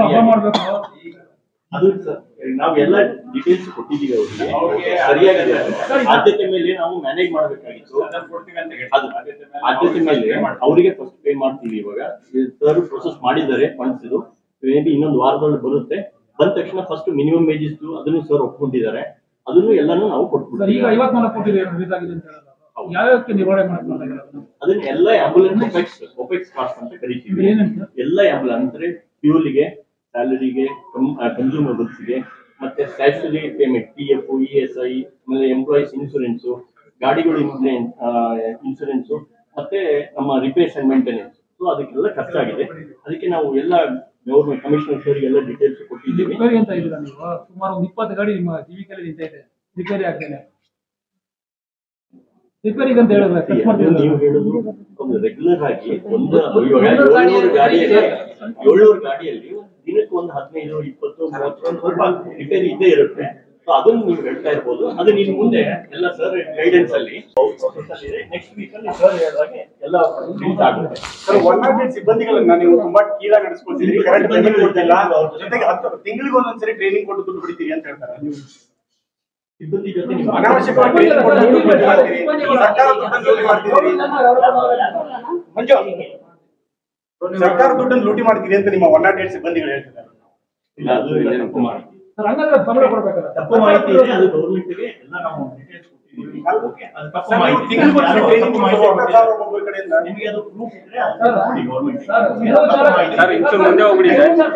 ಅದು ನಾವೆಲ್ಲ ಡೀಟೇಲ್ಸ್ ಕೊಟ್ಟಿದ್ದೀವಿ ಅವ್ರಿಗೆ, ಸರಿಯಾಗಿದೆ. ಆದ್ಯತೆ ಮೇಲೆ ನಾವು ಮ್ಯಾನೇಜ್ ಮಾಡ್ಬೇಕಾಗಿತ್ತು. ಅದು ಆದ್ಯತೆ ಮೇಲೆ ಅವರಿಗೆ ಫಸ್ಟ್ ಪೇ ಮಾಡ್ತೀವಿ. ಇವಾಗ ಸರ್ ಪ್ರೊಸೆಸ್ ಮಾಡಿದ್ದಾರೆ ಫಂಡ್ಸ್, ಇದು ಮೇ ಬಿ ಇನ್ನೊಂದು ವಾರದಲ್ಲಿ ಬರುತ್ತೆ. ಬಂದ ತಕ್ಷಣ ಫಸ್ಟ್ ಮಿನಿಮಮ್ ವೇಜಸ್ ಅದನ್ನು ಸರ್ ಒಪ್ಕೊಂಡಿದ್ದಾರೆ, ಅದನ್ನು ಎಲ್ಲಾನು ನಾವು ಕೊಟ್ಬಿಡ್ತೀವಿ. ಈಗ ಐವತ್ನಾಲ್ಕು ಕೋಟಿ ರಿಲೀಸ್ ಆಗಿದೆ ಅಂತ ಯಾವ್ಯಾವಕ್ಕೆ ನಿರ್ವಹಣೆ ಮಾಡ್ತಾರೆ ಅದನ್ನ ಎಲ್ಲ ಆಂಬುಲೆನ್ಸ್ ಒಪೆಕ್ಸ್ ಒಪೆಕ್ಸ್ ಕಾಸ್ಟ್ ಅಂತ ಕರಿತೀವಿ. ಎಲ್ಲ ಆಂಬುಲೆನ್ಸ್ ಅಂದ್ರೆ ಫ್ಯೂಲ್ಗೆ, ಸ್ಯಾಲರಿಗೆ, ಕನ್ಸ್ಯೂಮಬಲ್ಸ್ಗೆ, ಮತ್ತೆ statutory payment, P F, E S I, ಆಮೇಲೆ ಎಂಪ್ಲಾಯೀಸ್ ಇನ್ಸೂರೆನ್ಸ್, ಗಾಡಿಗಳು ಇನ್ಸೂರೆನ್ಸ್, ಮತ್ತೆ ನಮ್ಮ ರಿಪೇರ್ಸ್ ಅಂಡ್ ಮೇಂಟೆನೆನ್ಸ್. ಸೊ ಅದಕ್ಕೆಲ್ಲ ಖರ್ಚಾಗಿದೆ. ಅದಕ್ಕೆ ನಾವು ಎಲ್ಲ ಗೌರ್ಮೆಂಟ್ ಕಮಿಷನರ್ ಎಲ್ಲ ಡೀಟೇಲ್ಸ್ ಕೊಟ್ಟಿದ್ದೀವಿ. ರಿಪೇರಿ ಅಂತ ಇದ್ದೀರಾ ನೀವು? ಸುಮಾರು ಒಂದು ಇಪ್ಪತ್ತು ಗಾಡಿ ನಿಮ್ಮ ಜೀವಿಕೆಯಲ್ಲಿ ನಿಂತ ಇದೆ, ರಿಪೇರಿ ಆಗ್ತೇನೆ ರಿಪೇರಿಗೆ ಅಂತ ಹೇಳಿದ್ರೆ ನೀವು ಹೇಳುದು ಒಂದು ರೆಗ್ಯುಲರ್ ಆಗಿ ಒಂದು ಏಳ್ನೂರು ಗಾಡಿಯಲ್ಲಿ ಏಳ್ನೂರು ಗಾಡಿಯಲ್ಲಿ ದಿನಕ್ಕೆ ಒಂದು ಹದಿನೈದು ಇಪ್ಪತ್ತು ಮೂವತ್ತು ಸ್ವಲ್ಪ ರಿಪೇರಿ ಇದ್ದೇ ಇರುತ್ತೆ. ಸೊ ಅದನ್ನು ನೀವು ಹೇಳ್ತಾ ಇರ್ಬೋದು. ಅದು ನಿಮ್ ಮುಂದೆ ಎಲ್ಲ ಸರ್ ಗೈಡೆನ್ಸ್ ಅಲ್ಲಿ ನೆಕ್ಸ್ಟ್ ವೀಕ್ ಅಲ್ಲಿ ಸರ್ ಹೇಳಿದಾಗೆ ಎಲ್ಲ ರಿಲೀಸ್ ಆಗುತ್ತೆ. ಒನ್ ನಾಟ್ ಏಟ್ ಸಿಬ್ಬಂದಿಗಳನ್ನ ನೀವು ತುಂಬಾ ಕೀಳಾಗಿ ನಡೆಸ್ಕೊಳ್ತೀರಿ, ಕರೆಕ್ಟ್ ಪೇಮೆಂಟ್ ಕೊಡ್ತಿಲ್ಲ, ಜೊತೆಗೆ ಹತ್ತು ತಿಂಗಳಿಗೆ ಒಂದೊಂದ್ಸರಿ ಟ್ರೈನಿಂಗ್ ಕೊಟ್ಟು ದುಡ್ಡು ಬಿಡ್ತೀರಿ ಅಂತ ಹೇಳ್ತಾರೆ. ನೀವು ಸಿಬ್ಬಂದಿ ಜೊತೆ ನೀವು ಅನಾವಶ್ಯಕವಾಗಿ ಟ್ರೈನಿಂಗ್ ಕೊಟ್ಟು ದುಡ್ಡು ಮಾಡ್ತೀರಿ, ಸರ್ಕಾರ ದುಡ್ಡನ್ನು ಲೂಟಿ ಮಾಡ್ತಿದ್ದೀರಿ. ಮಂಜು, ಸರ್ಕಾರ ದುಡ್ಡನ್ನು ಲೂಟಿ ಮಾಡ್ತೀರಿ ಅಂತ ನಿಮ್ಮ ಒನ್ ನಾಟ್ ಏಟ್ ಸಿಬ್ಬಂದಿಗಳು ಹೇಳ್ತಿದ್ದಾರೆ. ಇಲ್ಲ, ಅದು ತಪ್ಪು ಮಾಹಿತಿ. ಹಂಗಂದ್ರೆ ಸಂಬಳ ಕೊಡ್ಬೇಕಲ್ಲ, ತಪ್ಪು ಮಾಹಿತಿ ಇದೆ. ಅದು ಗೌರ್ಮೆಂಟ್ಗೆ ಎಲ್ಲ ನಾವು ಡೀಟೇಲ್ಸ್ ಕೊಟ್ಟಿದ್ದೀವಿ. ಅದು ತಪ್ಪು ಮಾಹಿತಿ. ಒಬ್ಬರ ಕಡೆಯಿಂದ ನಿಮಗೆ ಅದು ಪ್ರೂಫ್ ಇದ್ರೆ ಕೊಡಿ ಗೌರ್ಮೆಂಟ್. ಮುಂದೆ ಹೋಗ್ಬಿಡಿ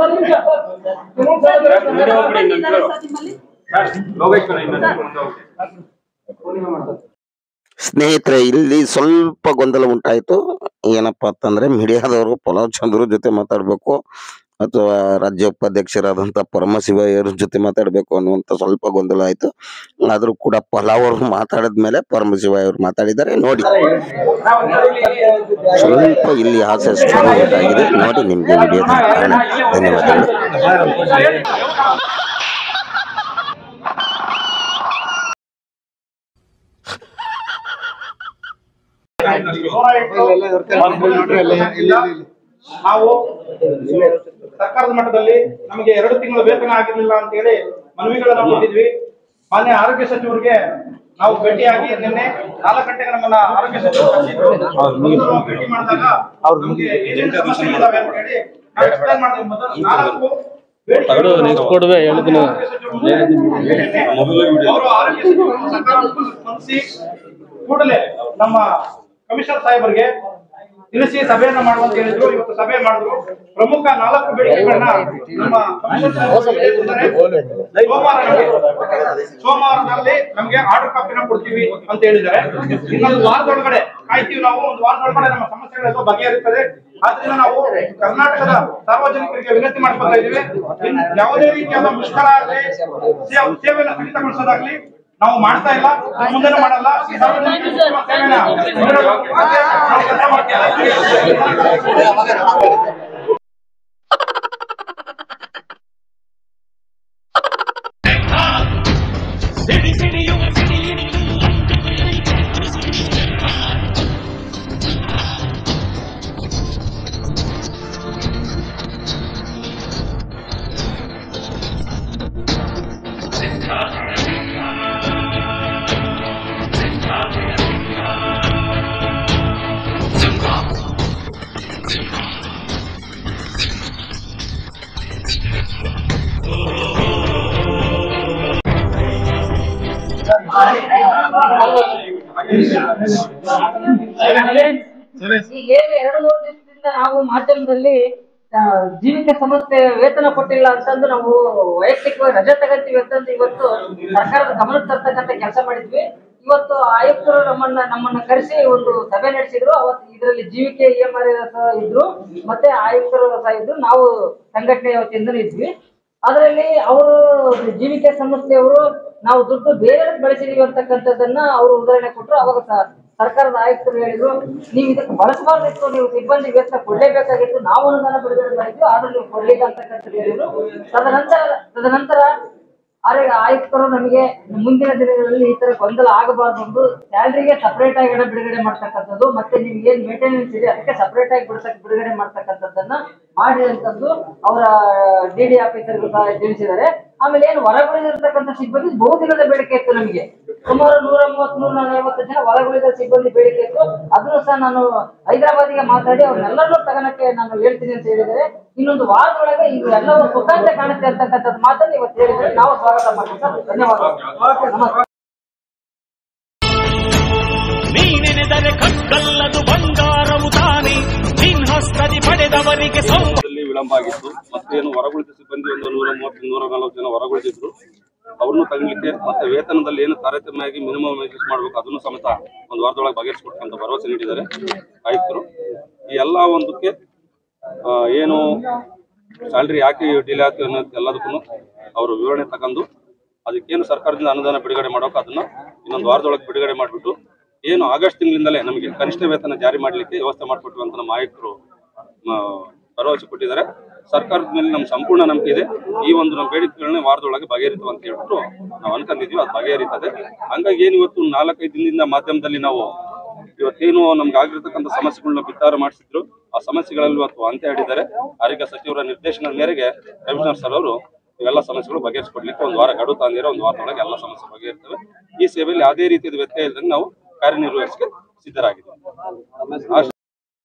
ಸ್ನೇಹಿತರೆ, ಇಲ್ಲಿ ಸ್ವಲ್ಪ ಗೊಂದಲ ಉಂಟಾಯಿತು. ಏನಪ್ಪಾ ಅಂತಂದ್ರೆ ಮೀಡಿಯಾದವರು ಪಲಾವ್ ಚಂದ್ರ ಜೊತೆ ಮಾತಾಡಬೇಕು ಅಥವಾ ರಾಜ್ಯ ಉಪಾಧ್ಯಕ್ಷರಾದಂಥ ಪರಮಶಿವಯ್ಯರ ಜೊತೆ ಮಾತಾಡಬೇಕು ಅನ್ನುವಂಥ ಸ್ವಲ್ಪ ಗೊಂದಲ ಆಯಿತು. ಆದರೂ ಕೂಡ ಪಲಾವ್ ಅವರು ಮಾತಾಡಿದ್ಮೇಲೆ ಪರಮಶಿವಯ್ಯ ಅವರು ಮಾತಾಡಿದ್ದಾರೆ. ನೋಡಿ, ಸ್ವಲ್ಪ ಇಲ್ಲಿ ಹಾಸ್ಯಾಸ್ಪದ ಉಂಟಾಗಿದೆ. ನೋಡಿ ನಿಮಗೆ ವಿಡಿಯೋದ ಕಾರಣ. ಧನ್ಯವಾದಗಳು. ನಾವು ಸರ್ಕಾರದ ಮಟ್ಟದಲ್ಲಿ ನಮಗೆ ಎರಡು ತಿಂಗಳು ವೇತನ ಆಗಿರ್ಲಿಲ್ಲ ಅಂತ ಹೇಳಿ ಮನವಿಗಳನ್ನ ಕೊಟ್ಟಿದ್ವಿ. ಮಾನ್ಯ ಆರೋಗ್ಯ ಸಚಿವರಿಗೆ ನಾವು ಭೇಟಿಯಾಗಿ ನಿನ್ನೆ ನಾಲ್ಕು ಗಂಟೆಗೆ ನಮ್ಮನ್ನ ಆರೋಗ್ಯ ಸಚಿವರು ಭೇಟಿ ಮಾಡಿದಾಗ ನಮಗೆ ಏನೇನು ಸಮಸ್ಯೆ ಇದಾವೆ ಅಂತ ಹೇಳಿ ನಾವು ಎಕ್ಸ್ಪ್ಲೈನ್ ಮಾಡಿದ್ವಿ. ಮೊದಲು ನಾಲ್ಕು ಅವರು ಆರೋಗ್ಯ ಸಚಿವರು ಸರ್ಕಾರ ಸ್ಪಂದಿಸಿ ಕೂಡಲೇ ನಮ್ಮ ಕಮಿಷನರ್ ಸಾಹೇಬರಿಗೆ ತಿಳಿಸಿ ಸಭೆಯನ್ನ ಮಾಡುವಂತ ಹೇಳಿದ್ರು. ಇವತ್ತು ಸಭೆ ಮಾಡಿದ್ರು. ಪ್ರಮುಖ ನಾಲ್ಕು ಬೇಡಿಕೆಗಳನ್ನ ನಮ್ಮ ಸೋಮವಾರದಲ್ಲಿ ನಮ್ಗೆ ಆರ್ಡರ್ ಕಾಪಿನ ಕೊಡ್ತೀವಿ ಅಂತ ಹೇಳಿದ್ದಾರೆ. ಇನ್ನೊಂದು ವಾರದೊಳಗಡೆ ಕಾಯ್ತೀವಿ ನಾವು. ಒಂದು ವಾರದೊಳಗಡೆ ನಮ್ಮ ಸಮಸ್ಯೆಗಳೆಲ್ಲ ಬಗೆಹರಿಯುತ್ತದೆ. ಆದ್ರಿಂದ ನಾವು ಕರ್ನಾಟಕದ ಸಾರ್ವಜನಿಕರಿಗೆ ವಿನಂತಿ ಮಾಡ್ಕೊತಾ ಇದ್ದೀವಿ, ಯಾವುದೇ ರೀತಿಯಾದ ಮುಷ್ಕರ ಆಗಲಿ ಸೇವೆಯನ್ನು ಸ್ಥಗಿತಗೊಳಿಸೋದಾಗ್ಲಿ ನಾವು ಮಾಡ್ತಾ ಇಲ್ಲ, ಮುಂದೆನೂ ಮಾಡಲ್ಲ. ಈ ಸಾರ್ವಜನಿಕ ಸೇವೆನ Zinta! ಈಗ ಏನು ಎರಡು ಮೂರು ದಿವಸದಿಂದ ನಾವು ಮಾಧ್ಯಮದಲ್ಲಿ ಜೀವಿಕೆ ಸಮಸ್ಯೆ ವೇತನ ಕೊಟ್ಟಿಲ್ಲ ಅಂತಂದು ನಾವು ವೈಯಕ್ತಿಕವಾಗಿ ರಜೆ ತಗಂತೀವಿ ಅಂತಂದು ಇವತ್ತು ಸರ್ಕಾರದ ಗಮನಕ್ಕೆ ತರ್ತಕ್ಕಂಥ ಕೆಲಸ ಮಾಡಿದ್ವಿ. ಇವತ್ತು ಆಯುಕ್ತರು ನಮ್ಮನ್ನ ನಮ್ಮನ್ನ ಕರೆಸಿ ಒಂದು ಸಭೆ ನಡೆಸಿದ್ರು. ಅವತ್ತು ಇದರಲ್ಲಿ ಜೀವಿಕೆ ಇ ಎಂ ಆರ್ ಸಹ ಇದ್ರು, ಮತ್ತೆ ಆಯುಕ್ತರು ಸಹ ಇದ್ರು, ನಾವು ಸಂಘಟನೆ ವತಿಯಿಂದ ಇದ್ವಿ. ಅದರಲ್ಲಿ ಅವರು ಜೀವಿಕೆ ಸಂಸ್ಥೆಯವರು ನಾವು ದುಡ್ಡು ಬೇರೆ ಬಳಸಿದೀವಿ ಅಂತಕ್ಕಂಥದ್ದನ್ನ ಅವರು ಉದಾಹರಣೆ ಕೊಟ್ಟರು. ಅವಾಗ ಸರ್ಕಾರದ ಆಯುಕ್ತರು ಹೇಳಿದ್ರು, ನೀವು ಇದಕ್ಕೆ ಬಳಸಬಾರ್ದಿತ್ತು, ನೀವು ಸಿಬ್ಬಂದಿ ವೇತನ ಕೊಡ್ಲೇಬೇಕಾಗಿತ್ತು, ನಾವು ಅನುದಾನ ಬಿಡುಗಡೆ ಮಾಡಿದ್ವಿ, ಆದ್ರೂ ನೀವು ಕೊಡ್ಲಿಲ್ಲ ಅಂತಕ್ಕಂಥದ್ದು ಹೇಳಿದ್ರು. ತದನಂತರ ತದನಂತರ ಆಗ ಆಯುಕ್ತರು ನಮಗೆ ಮುಂದಿನ ದಿನಗಳಲ್ಲಿ ಈ ತರ ಗೊಂದಲ ಆಗಬಾರ್ದು ಎಂದು ಸ್ಯಾಲ್ರಿಗೆ ಸಪರೇಟ್ ಆಗಿ ಹಣ ಬಿಡುಗಡೆ ಮಾಡ್ತಕ್ಕಂಥದ್ದು, ಮತ್ತೆ ನಿಮ್ಗೆ ಏನ್ ಮೇಂಟೆನೆನ್ಸ್ ಇದೆ ಅದಕ್ಕೆ ಸಪರೇಟ್ ಆಗಿ ಬಿಡ್ತಕ್ಕ ಬಿಡುಗಡೆ ಮಾಡ್ತಕ್ಕಂಥದ್ದನ್ನ ಮಾಡಿ ಅಂತಂದು ಅವರ ಡಿ ಡಿ ಆಫೀಸರ್ಗೂ ಸಹ ತಿಳಿಸಿದ್ದಾರೆ. ಆಮೇಲೆ ಏನು ಹೊರಗುಳಿದಿರ್ತಕ್ಕಂಥ ಸಿಬ್ಬಂದಿ ಬಹುದಿನದ ಬೇಡಿಕೆ ಇತ್ತು. ನಮಗೆ ಸುಮಾರು ನೂರ ಮೂವತ್ ನೂರ ನಲವತ್ತು ಜನ ಹೊರಗುಳಿದ ಸಿಬ್ಬಂದಿ ಬೇಡಿಕೆ ಇತ್ತು. ಅದನ್ನು ಸಹ ನಾನು ಹೈದರಾಬಾದಿಗೆ ಮಾತಾಡಿ ಅವ್ರನ್ನೆಲ್ಲರೂ ತಗೋಣಕ್ಕೆ ನಾನು ಹೇಳ್ತೀನಿ ಅಂತ ಹೇಳಿದರೆ, ಇನ್ನೊಂದು ವಾರದೊಳಗೆ ಇದು ಎಲ್ಲವೂ ಸುಖಾಂತ ಕಾಣುತ್ತೆ ಅಂತಕ್ಕಂಥದ್ದು ಮಾತನ್ನು ಇವತ್ತು ಹೇಳಿದರೆ ನಾವು ಸ್ವಾಗತ ಮಾಡ್ತೀವಿ. ಧನ್ಯವಾದಗಳು. ನೀನೆನೆದರೆ ಕಕ್ಕಲ್ಲದು ಬಂಗಾರವು ತಾನೆ ನಿನ್ಹಸ್ತದಿ ಪಡೆದವರಿಗೆ ಸೌಂದರ್ಯದಲ್ಲಿ ವಿಳಂಬ ಆಗಿತ್ತು. ಮತ್ತೇನು ಹೊರಗುಳಿದ ಸಿಬ್ಬಂದಿ ಒಂದು ನೂರ ಮೂವತ್ತು ನೂರ ನಲವತ್ತು ಜನ ಹೊರಗುಳಿದಿದ್ರು, ಅವ್ರನ್ನು ತಗೊಳ್ಳಿಕ್ಕೆ ಮತ್ತೆ ವೇತನದಲ್ಲಿ ಏನು ತಾರತಮ್ಯ ಆಗಿ ಮಿನಿಮಮ್ ವೇಜಸ್ ಮಾಡ್ಬೇಕು ಅದನ್ನು ಸಮೇತ ಒಂದು ವಾರದೊಳಗೆ ಬಗೆಹರಿಸ್ಕೊಡ್ತಂತ ಭರವಸೆ ನೀಡಿದ್ದಾರೆ ಆಯುಕ್ತರು. ಈ ಎಲ್ಲ ಒಂದಕ್ಕೆ ಏನು ಸ್ಯಾಲ್ರಿ ಯಾಕೆ ಡಿಲೇ ಆಗ್ತದೆ ಅನ್ನೋದು ಎಲ್ಲದಕ್ಕೂ ಅವರು ವಿವರಣೆ ತಗೊಂಡು ಅದಕ್ಕೇನು ಸರ್ಕಾರದಿಂದ ಅನುದಾನ ಬಿಡುಗಡೆ ಮಾಡೋಕೆ ಅದನ್ನ ಇನ್ನೊಂದು ವಾರದೊಳಗೆ ಬಿಡುಗಡೆ ಮಾಡಿಬಿಟ್ಟು ಏನು ಆಗಸ್ಟ್ ತಿಂಗಳಿಂದಲೇ ನಮಗೆ ಕನಿಷ್ಠ ವೇತನ ಜಾರಿ ಮಾಡಲಿಕ್ಕೆ ವ್ಯವಸ್ಥೆ ಮಾಡಿಕೊಟ್ಟು ಅಂತ ನಮ್ಮ ಆಯುಕ್ತರು ಭರವಸೆ ಕೊಟ್ಟಿದ್ದಾರೆ. ಸರ್ಕಾರದ ಮೇಲೆ ನಮ್ಮ ಸಂಪೂರ್ಣ ನಂಬಿಕೆ ಇದೆ. ಈ ಒಂದು ನಮ್ಮ ಬೇಡಿಕೆಗಳನ್ನ ವಾರದೊಳಗೆ ಬಗೆಹರಿತು ಅಂತ ಹೇಳ್ಬಿಟ್ಟು ನಾವು ಅನ್ಕೊಂಡಿದ್ವಿ, ಅದು ಬಗೆಹರಿತದೆ. ಹಂಗಾಗಿ ಏನು ಇವತ್ತು ನಾಲ್ಕೈದು ದಿನದಿಂದ ಮಾಧ್ಯಮದಲ್ಲಿ ನಾವು ಇವತ್ತೇನು ನಮ್ಗೆ ಆಗಿರ್ತಕ್ಕಂಥ ಸಮಸ್ಯೆಗಳನ್ನ ಬಿತ್ತಾರ ಮಾಡಿಸಿದ್ರು, ಆ ಸಮಸ್ಯೆಗಳಲ್ಲಿ ಇವತ್ತು ಅಂತ್ಯ ಹಿಡಿದ್ದಾರೆ. ಆರೋಗ್ಯ ಸಚಿವರ ನಿರ್ದೇಶನದ ಮೇರೆಗೆ ಕಮಿಷನರ್ ಸರ್ ಅವರು ಇವೆಲ್ಲ ಸಮಸ್ಯೆಗಳು ಬಗೆಹರಿಸಿಕೊಡ್ಲಿಕ್ಕೆ ಒಂದು ವಾರ ಗಡುವು ತಂದಿರೋ ಒಂದು ವಾರದೊಳಗೆ ಎಲ್ಲ ಸಮಸ್ಯೆ ಬಗೆಹರಿತವೆ. ಈ ಸೇವೆಯಲ್ಲಿ ಯಾವುದೇ ರೀತಿಯ ವ್ಯತ್ಯಯ ಇಲ್ಲದಂಗೆ ನಾವು ಕಾರ್ಯನಿರ್ವಹಿಸಕ್ಕೆ ಸಿದ್ಧರಾಗಿದ್ದೀವಿ.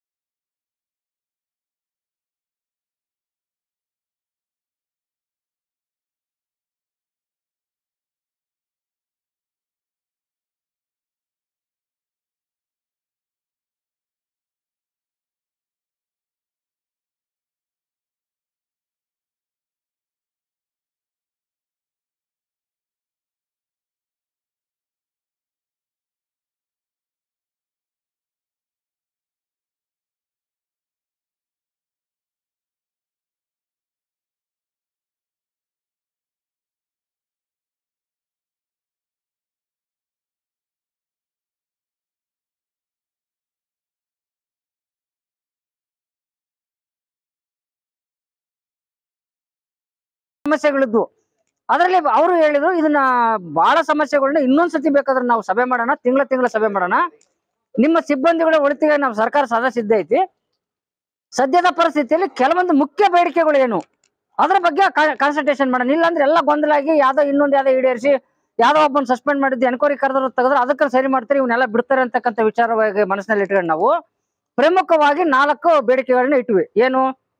ಸಮಸ್ಯೆಗಳಿದ್ವು. ಅದರಲ್ಲಿ ಅವರು ಹೇಳಿದ್ರು, ಇದನ್ನ ಬಹಳ ಸಮಸ್ಯೆಗಳನ್ನ ಇನ್ನೊಂದ್ಸತಿ ಬೇಕಾದ್ರೆ ನಾವು ಸಭೆ ಮಾಡೋಣ, ತಿಂಗಳ ತಿಂಗಳ ಸಭೆ ಮಾಡೋಣ, ನಿಮ್ಮ ಸಿಬ್ಬಂದಿಗಳ ಒಳಿತಿಗೆ ನಾವು ಸರ್ಕಾರ ಸದಾ ಸಿದ್ಧ ಐತಿ. ಸದ್ಯದ ಪರಿಸ್ಥಿತಿಯಲ್ಲಿ ಕೆಲವೊಂದು ಮುಖ್ಯ ಬೇಡಿಕೆಗಳು ಏನು ಅದ್ರ ಬಗ್ಗೆ ಕಾನ್ಸಂಟ್ರೇಷನ್ ಮಾಡೋಣ. ಇಲ್ಲಾಂದ್ರೆ ಎಲ್ಲ ಗೊಂದಲಾಗಿ ಯಾವ್ದೋ ಇನ್ನೊಂದು ಯಾವ್ದೋ ಈಡೇರಿಸಿ ಯಾವ್ದೋ ಒಬ್ಬನ ಸಸ್ಪೆಂಡ್ ಮಾಡಿದ್ದು ಎನ್ಕ್ವೈರಿ ಕರೆದ್ರು ತೆಗೆದ್ರೆ ಅದಕ್ಕೆ ಸರಿ ಮಾಡ್ತಾರೆ, ಇವನ್ನೆಲ್ಲ ಬಿಡ್ತಾರೆ ಅಂತಕ್ಕಂಥ ವಿಚಾರವಾಗಿ ಮನಸ್ಸಿನಲ್ಲಿ ಇಟ್ಕೊಂಡು ನಾವು ಪ್ರಮುಖವಾಗಿ ನಾಲ್ಕು ಬೇಡಿಕೆಗಳನ್ನ ಇಟ್ವಿ. ಏನು?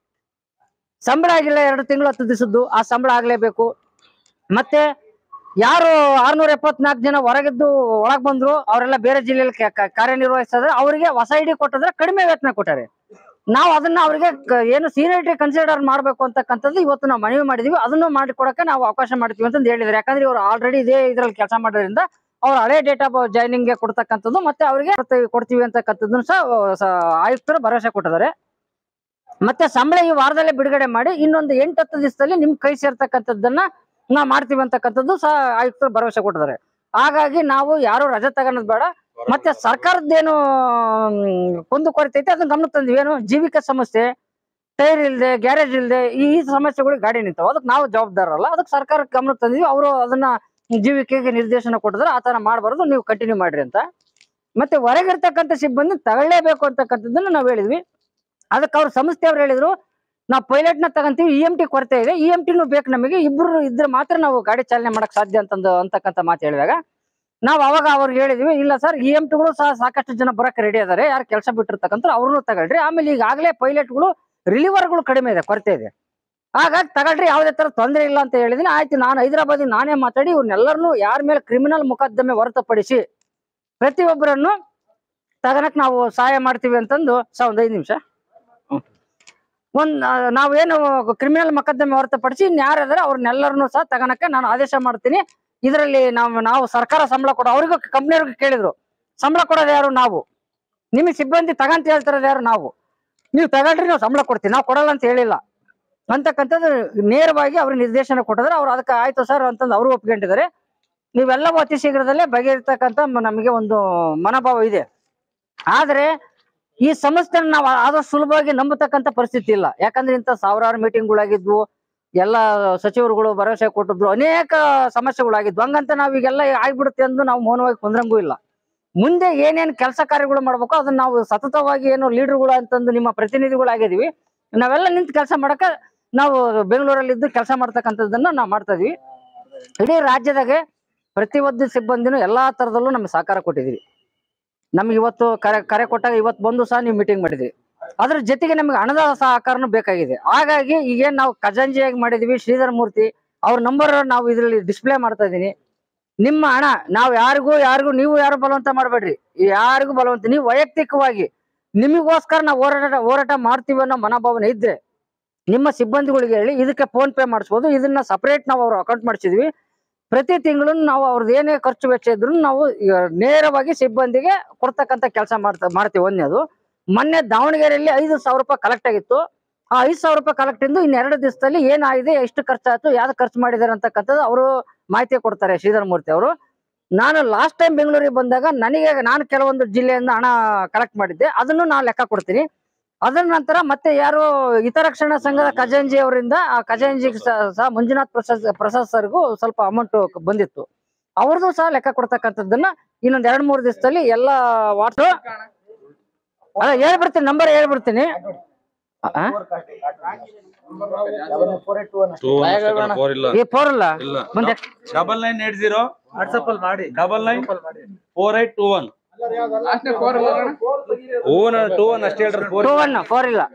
ಸಂಬಳ ಆಗಿಲ್ಲ ಎರಡು ತಿಂಗಳು ಹತ್ತು ದಿವಸದ್ದು, ಆ ಸಂಬಳ ಆಗ್ಲೇಬೇಕು. ಮತ್ತೆ ಯಾರು ಆರ್ನೂರ ಎಪ್ಪತ್ನಾಲ್ಕು ಜನ ಹೊರಗಿದ್ದು ಒಳಗ್ ಬಂದ್ರು ಅವರೆಲ್ಲ ಬೇರೆ ಜಿಲ್ಲೆಯಲ್ಲಿ ಕಾರ್ಯನಿರ್ವಹಿಸಿದ್ರೆ ಅವರಿಗೆ ಹೊಸ ಐಡಿ ಕೊಟ್ಟಿದ್ರೆ ಕಡಿಮೆ ವೇತನ ಕೊಟ್ಟಾರೆ. ನಾವು ಅದನ್ನ ಅವ್ರಿಗೆ ಏನು ಸೀನಿಯರಿಟಿ ಕನ್ಸಿಡರ್ ಮಾಡ್ಬೇಕು ಅಂತಕ್ಕಂಥದ್ದು ಇವತ್ತು ನಾವು ಮನವಿ ಮಾಡಿದೀವಿ. ಅದನ್ನು ಮಾಡಿಕೊಡಕ್ಕೆ ನಾವು ಅವಕಾಶ ಮಾಡ್ತೀವಿ ಅಂತಂದು ಹೇಳಿದ್ದಾರೆ. ಯಾಕಂದ್ರೆ ಇವರು ಆಲ್ರೆಡಿ ಇದೇ ಇದ್ರಲ್ಲಿ ಕೆಲಸ ಮಾಡೋದ್ರಿಂದ ಅವ್ರ ಹಳೆ ಡೇಟ್ ಆಫ್ ಜಾಯ್ನಿಂಗ್ ಗೆ ಕೊಡ್ತಕ್ಕಂಥದ್ದು ಮತ್ತೆ ಅವರಿಗೆ ಕೊಡ್ತೀವಿ ಅಂತಕ್ಕಂಥದ್ದನ್ನು ಸಹ ಆಯುಕ್ತರು ಭರವಸೆ ಕೊಟ್ಟಿದ್ದಾರೆ. ಮತ್ತೆ ಸಂಬಳ ಈ ವಾರದಲ್ಲೇ ಬಿಡುಗಡೆ ಮಾಡಿ ಇನ್ನೊಂದು ಎಂಟು ಹತ್ತು ದಿವಸದಲ್ಲಿ ನಿಮ್ ಕೈ ಸೇರ್ತಕ್ಕಂಥದ್ದನ್ನ ನಾವು ಮಾಡ್ತೀವಿ ಅಂತಕ್ಕಂಥದ್ದು ಸಹ ಆಯುಕ್ತರು ಭರವಸೆ ಕೊಟ್ಟಿದ್ದಾರೆ. ಹಾಗಾಗಿ ನಾವು ಯಾರು ರಜೆ ತಗೊಳೋದು ಬೇಡ. ಮತ್ತೆ ಸರ್ಕಾರದ್ದೇನು ಕುಂದು ಕೊರತೆ ಐತೆ ಅದನ್ನ ಗಮನಕ್ಕೆ ತಂದ್ವಿ. ಏನು? ಜೀವಿಕ ಸಮಸ್ಯೆ, ಟೈರ್ ಇಲ್ದೆ, ಗ್ಯಾರೇಜ್ ಇಲ್ದೆ, ಈ ಸಮಸ್ಯೆಗಳಿಗೆ ಗಾಡಿ ನಿಂತಾವ, ಅದಕ್ಕೆ ನಾವು ಜವಾಬ್ದಾರಲ್ಲ. ಅದಕ್ಕೆ ಸರ್ಕಾರಕ್ಕೆ ಗಮನಕ್ಕೆ ತಂದಿದ್ವಿ. ಅವರು ಅದನ್ನ ಜೀವಿಕೆಗೆ ನಿರ್ದೇಶನ ಕೊಟ್ಟಿದ್ರೆ ಆ ತರ ಮಾಡಬಾರ್ದು, ನೀವು ಕಂಟಿನ್ಯೂ ಮಾಡ್ರಿ ಅಂತ. ಮತ್ತೆ ಹೊರಗಿರ್ತಕ್ಕಂಥ ಸಿಬ್ಬಂದಿ ತಗೊಳ್ಳೇಬೇಕು ಅಂತಕ್ಕಂಥದ್ದನ್ನ ನಾವು ಹೇಳಿದ್ವಿ. ಅದಕ್ಕೆ ಅವ್ರ ಸಂಸ್ಥೆ ಅವ್ರು ಹೇಳಿದ್ರು, ನಾವು ಪೈಲಟ್ ನ ತಗಂತೀವಿ, ಇ ಎಂ ಟಿ ಕೊರತೆ ಇದೆ, ಇ ಎಂ ಟಿನೂ ಬೇಕು ನಮಗೆ, ಇಬ್ರು ಇದ್ರೆ ಮಾತ್ರ ನಾವು ಗಾಡಿ ಚಾಲನೆ ಮಾಡಕ್ ಸಾಧ್ಯ ಅಂತಂದು ಅಂತಕ್ಕಂಥ ಮಾತು ಹೇಳಿದಾಗ ನಾವು ಅವಾಗ ಅವ್ರಿಗೆ ಹೇಳಿದ್ವಿ, ಇಲ್ಲ ಸರ್, ಇ ಎಂ ಟಿಗಳು ಸಹ ಸಾಕಷ್ಟು ಜನ ಬರಕ್ಕೆ ರೆಡಿ ಅದಾರೆ, ಯಾರು ಕೆಲಸ ಬಿಟ್ಟಿರ್ತಕ್ಕಂಥ ಅವ್ರನ್ನೂ ತಗೊಳ್ರಿ. ಆಮೇಲೆ ಈಗಾಗಲೇ ಪೈಲಟ್ಗಳು ರಿಲೀವರ್ಗಳು ಕಡಿಮೆ ಇದೆ, ಕೊರತೆ ಇದೆ, ಹಾಗಾಗಿ ತಗೊಳ್ರಿ, ಯಾವುದೇ ತರ ತೊಂದರೆ ಇಲ್ಲ ಅಂತ ಹೇಳಿದೀನಿ. ಆಯ್ತು, ನಾನು ಹೈದರಾಬಾದ್ ನಾನೇ ಮಾತಾಡಿ ಇವ್ರನ್ನೆಲ್ಲರನ್ನೂ ಯಾರ ಮೇಲೆ ಕ್ರಿಮಿನಲ್ ಮೊಕದ್ದಮೆ ಹೊರತುಪಡಿಸಿ ಪ್ರತಿಯೊಬ್ಬರನ್ನು ತಗನಕ್ ನಾವು ಸಹಾಯ ಮಾಡ್ತೀವಿ ಅಂತಂದು ಸಹ ಒಂದ್ ಐದು ನಿಮಿಷ ಒಂದ್ ನಾವೇನು ಕ್ರಿಮಿನಲ್ ಮೊಕದ್ದಮೆ ಹೊರತುಪಡಿಸಿ ಯಾರಾದ್ರೆ ಅವ್ರನ್ನೆಲ್ಲರನ್ನು ಸಹ ತಗನಕ್ಕೆ ನಾನು ಆದೇಶ ಮಾಡ್ತೀನಿ. ಇದರಲ್ಲಿ ನಾವು ನಾವು ಸರ್ಕಾರ ಸಂಬಳ ಕೊಡೋ ಅವ್ರಿಗೂ ಕಂಪ್ನಿಯವ್ರಿಗೆ ಕೇಳಿದ್ರು ಸಂಬಳ ಕೊಡೋದು ಯಾರು ನಾವು, ನಿಮಗೆ ಸಿಬ್ಬಂದಿ ತಗಂತ ಹೇಳ್ತಿರೋದು ಯಾರು ನಾವು, ನೀವು ತಗೊಂಡ್ರಿ ನಾವು ಸಂಬಳ ಕೊಡ್ತೀವಿ, ನಾವು ಕೊಡಲ್ಲ ಅಂತ ಹೇಳಿಲ್ಲ ಅಂತಕ್ಕಂಥದ್ದು ನೇರವಾಗಿ ಅವ್ರಿಗೆ ನಿರ್ದೇಶನ ಕೊಟ್ಟಿದ್ರೆ ಅವ್ರು ಅದಕ್ಕೆ ಆಯ್ತು ಸರ್ ಅಂತಂದು ಅವರು ಒಪ್ಕೊಂಡಿದ್ದಾರೆ. ನೀವೆಲ್ಲವೂ ಅತಿ ಶೀಘ್ರದಲ್ಲೇ ಬಗೆಹರಿತಕ್ಕಂಥ ನಮಗೆ ಒಂದು ಮನೋಭಾವ ಇದೆ. ಆದ್ರೆ ಈ ಸಂಸ್ಥೆನ ನಾವು ಆದಷ್ಟು ಸುಲಭವಾಗಿ ನಂಬತಕ್ಕಂಥ ಪರಿಸ್ಥಿತಿ ಇಲ್ಲ. ಯಾಕಂದ್ರೆ ಇಂಥ ಸಾವಿರಾರು ಮೀಟಿಂಗ್ಗಳಾಗಿದ್ವು, ಎಲ್ಲ ಸಚಿವರುಗಳು ಭರವಸೆ ಕೊಟ್ಟಿದ್ರು, ಅನೇಕ ಸಮಸ್ಯೆಗಳಾಗಿದ್ವು. ಹಂಗಂತ ನಾವೀಗೆಲ್ಲ ಆಗ್ಬಿಡುತ್ತೆ ಎಂದು ನಾವು ಮೌನವಾಗಿ ಕುಂದ್ರಂಗೂ ಇಲ್ಲ. ಮುಂದೆ ಏನೇನು ಕೆಲಸ ಕಾರ್ಯಗಳು ಮಾಡ್ಬೇಕು ಅದನ್ನ ನಾವು ಸತತವಾಗಿ ಏನು ಲೀಡರ್ಗಳು ಅಂತಂದು ನಿಮ್ಮ ಪ್ರತಿನಿಧಿಗಳಾಗಿದ್ದೀವಿ, ನಾವೆಲ್ಲ ನಿಂತು ಕೆಲಸ ಮಾಡಕ ನಾವು ಬೆಂಗಳೂರಲ್ಲಿದ್ದು ಕೆಲಸ ಮಾಡ್ತಕ್ಕಂಥದ್ದನ್ನ ನಾವು ಮಾಡ್ತಾ ಇದೀವಿ. ಇಡೀ ರಾಜ್ಯದಾಗೆ ಪ್ರತಿಯೊಂದು ಸಿಬ್ಬಂದಿನೂ ಎಲ್ಲಾ ತರದಲ್ಲೂ ನಮ್ಗೆ ಸಹಕಾರ ಕೊಟ್ಟಿದ್ದೀವಿ. ನಮ್ಗೆ ಇವತ್ತು ಕರೆ ಕರೆ ಕೊಟ್ಟಾಗ ಇವತ್ತು ಬಂದು ಸಹ ನೀವು ಮೀಟಿಂಗ್ ಮಾಡಿದ್ವಿ, ಅದ್ರ ಜೊತೆಗೆ ನಮ್ಗೆ ಹಣದ ಸಹಕಾರನೂ ಬೇಕಾಗಿದೆ. ಹಾಗಾಗಿ ಈಗೇನ್ ನಾವು ಖಜಾಂಚಿಯಾಗಿ ಮಾಡಿದೀವಿ ಶ್ರೀಧರ್ ಮೂರ್ತಿ ಅವ್ರ ನಂಬರ್ ನಾವು ಇದರಲ್ಲಿ ಡಿಸ್ಪ್ಲೇ ಮಾಡ್ತಾ ಇದೀನಿ. ನಿಮ್ಮ ಹಣ ನಾವು ಯಾರಿಗೂ ಯಾರಿಗೂ ನೀವು ಯಾರು ಬಲವಂತ ಮಾಡಬೇಡ್ರಿ, ಯಾರಿಗೂ ಬಲವಂತ, ನೀವು ವೈಯಕ್ತಿಕವಾಗಿ ನಿಮಗೋಸ್ಕರ ನಾವು ಹೋರಾಟ ಹೋರಾಟ ಮಾಡ್ತೀವಿ ಅನ್ನೋ ಮನೋಭಾವನೆ ಇದ್ರೆ ನಿಮ್ಮ ಸಿಬ್ಬಂದಿಗಳಿಗೆ ಹೇಳಿ ಇದಕ್ಕೆ ಫೋನ್ ಪೇ ಮಾಡಿಸ್ಬೋದು. ಇದನ್ನ ಸಪರೇಟ್ ನಾವು ಅವ್ರ ಅಕೌಂಟ್ ಮಾಡಿಸಿದ್ವಿ. ಪ್ರತಿ ತಿಂಗಳು ನಾವು ಅವ್ರದ್ದು ಏನೇ ಖರ್ಚು ವೆಚ್ಚ ಇದ್ರು ನಾವು ನೇರವಾಗಿ ಸಿಬ್ಬಂದಿಗೆ ಕೊಡ್ತಕ್ಕಂಥ ಕೆಲಸ ಮಾಡ್ತಾ ಮಾಡ್ತೀವಿ. ಒಂದೇದು ಮೊನ್ನೆ ದಾವಣಗೆರೆಯಲ್ಲಿ ಐದು ಸಾವಿರ ರೂಪಾಯಿ ಕಲೆಕ್ಟ್ ಆಗಿತ್ತು. ಆ ಐದು ಸಾವಿರ ರೂಪಾಯಿ ಕಲೆಕ್ಟ್ ಇಂದು ಇನ್ನೆರಡು ದಿವಸದಲ್ಲಿ ಏನಾಗಿದೆ, ಎಷ್ಟು ಖರ್ಚಾಯ್ತು, ಯಾವ್ದು ಖರ್ಚು ಮಾಡಿದ್ದಾರೆ ಅಂತಕ್ಕಂಥದ್ದು ಅವರು ಮಾಹಿತಿ ಕೊಡ್ತಾರೆ ಶ್ರೀಧರ್ ಮೂರ್ತಿ ಅವರು. ನಾನು ಲಾಸ್ಟ್ ಟೈಮ್ ಬೆಂಗಳೂರಿಗೆ ಬಂದಾಗ ನನಗೆ ನಾನು ಕೆಲವೊಂದು ಜಿಲ್ಲೆಯಿಂದ ಹಣ ಕಲೆಕ್ಟ್ ಮಾಡಿದ್ದೆ, ಅದನ್ನು ನಾನು ಲೆಕ್ಕ ಕೊಡ್ತೀನಿ. ಅದರ ನಂತರ ಮತ್ತೆ ಯಾರು ಹಿತರಕ್ಷಣಾ ಸಂಘದ ಖಜಾಂಜಿ ಅವರಿಂದ ಆ ಖಜಾಂಜಿ ಸಹ ಮಂಜುನಾಥ್ ಪ್ರಸಾದ್ ಪ್ರಸಾದ್ ಸರ್ಗೂ ಸ್ವಲ್ಪ ಅಮೌಂಟ್ ಬಂದಿತ್ತು, ಅವ್ರದ್ದು ಸಹ ಲೆಕ್ಕ ಕೊಡ್ತಕ್ಕಂಥದ್ದನ್ನ ಇನ್ನೊಂದ್ ಎರಡ್ ಮೂರು ದಿವಸದಲ್ಲಿ ಎಲ್ಲ ವಾಟ್ಸ್ ಅಲ್ಲ ಹೇಳ್ಬಿಡ್ತೀನಿ, ನಂಬರ್ ಹೇಳ್ಬಿಡ್ತೀನಿ. Double nine eight zero WhatsApp ಅಲ್ಲಿ ಮಾಡಿ double nine four eight two one four ಇಲ್ಲ.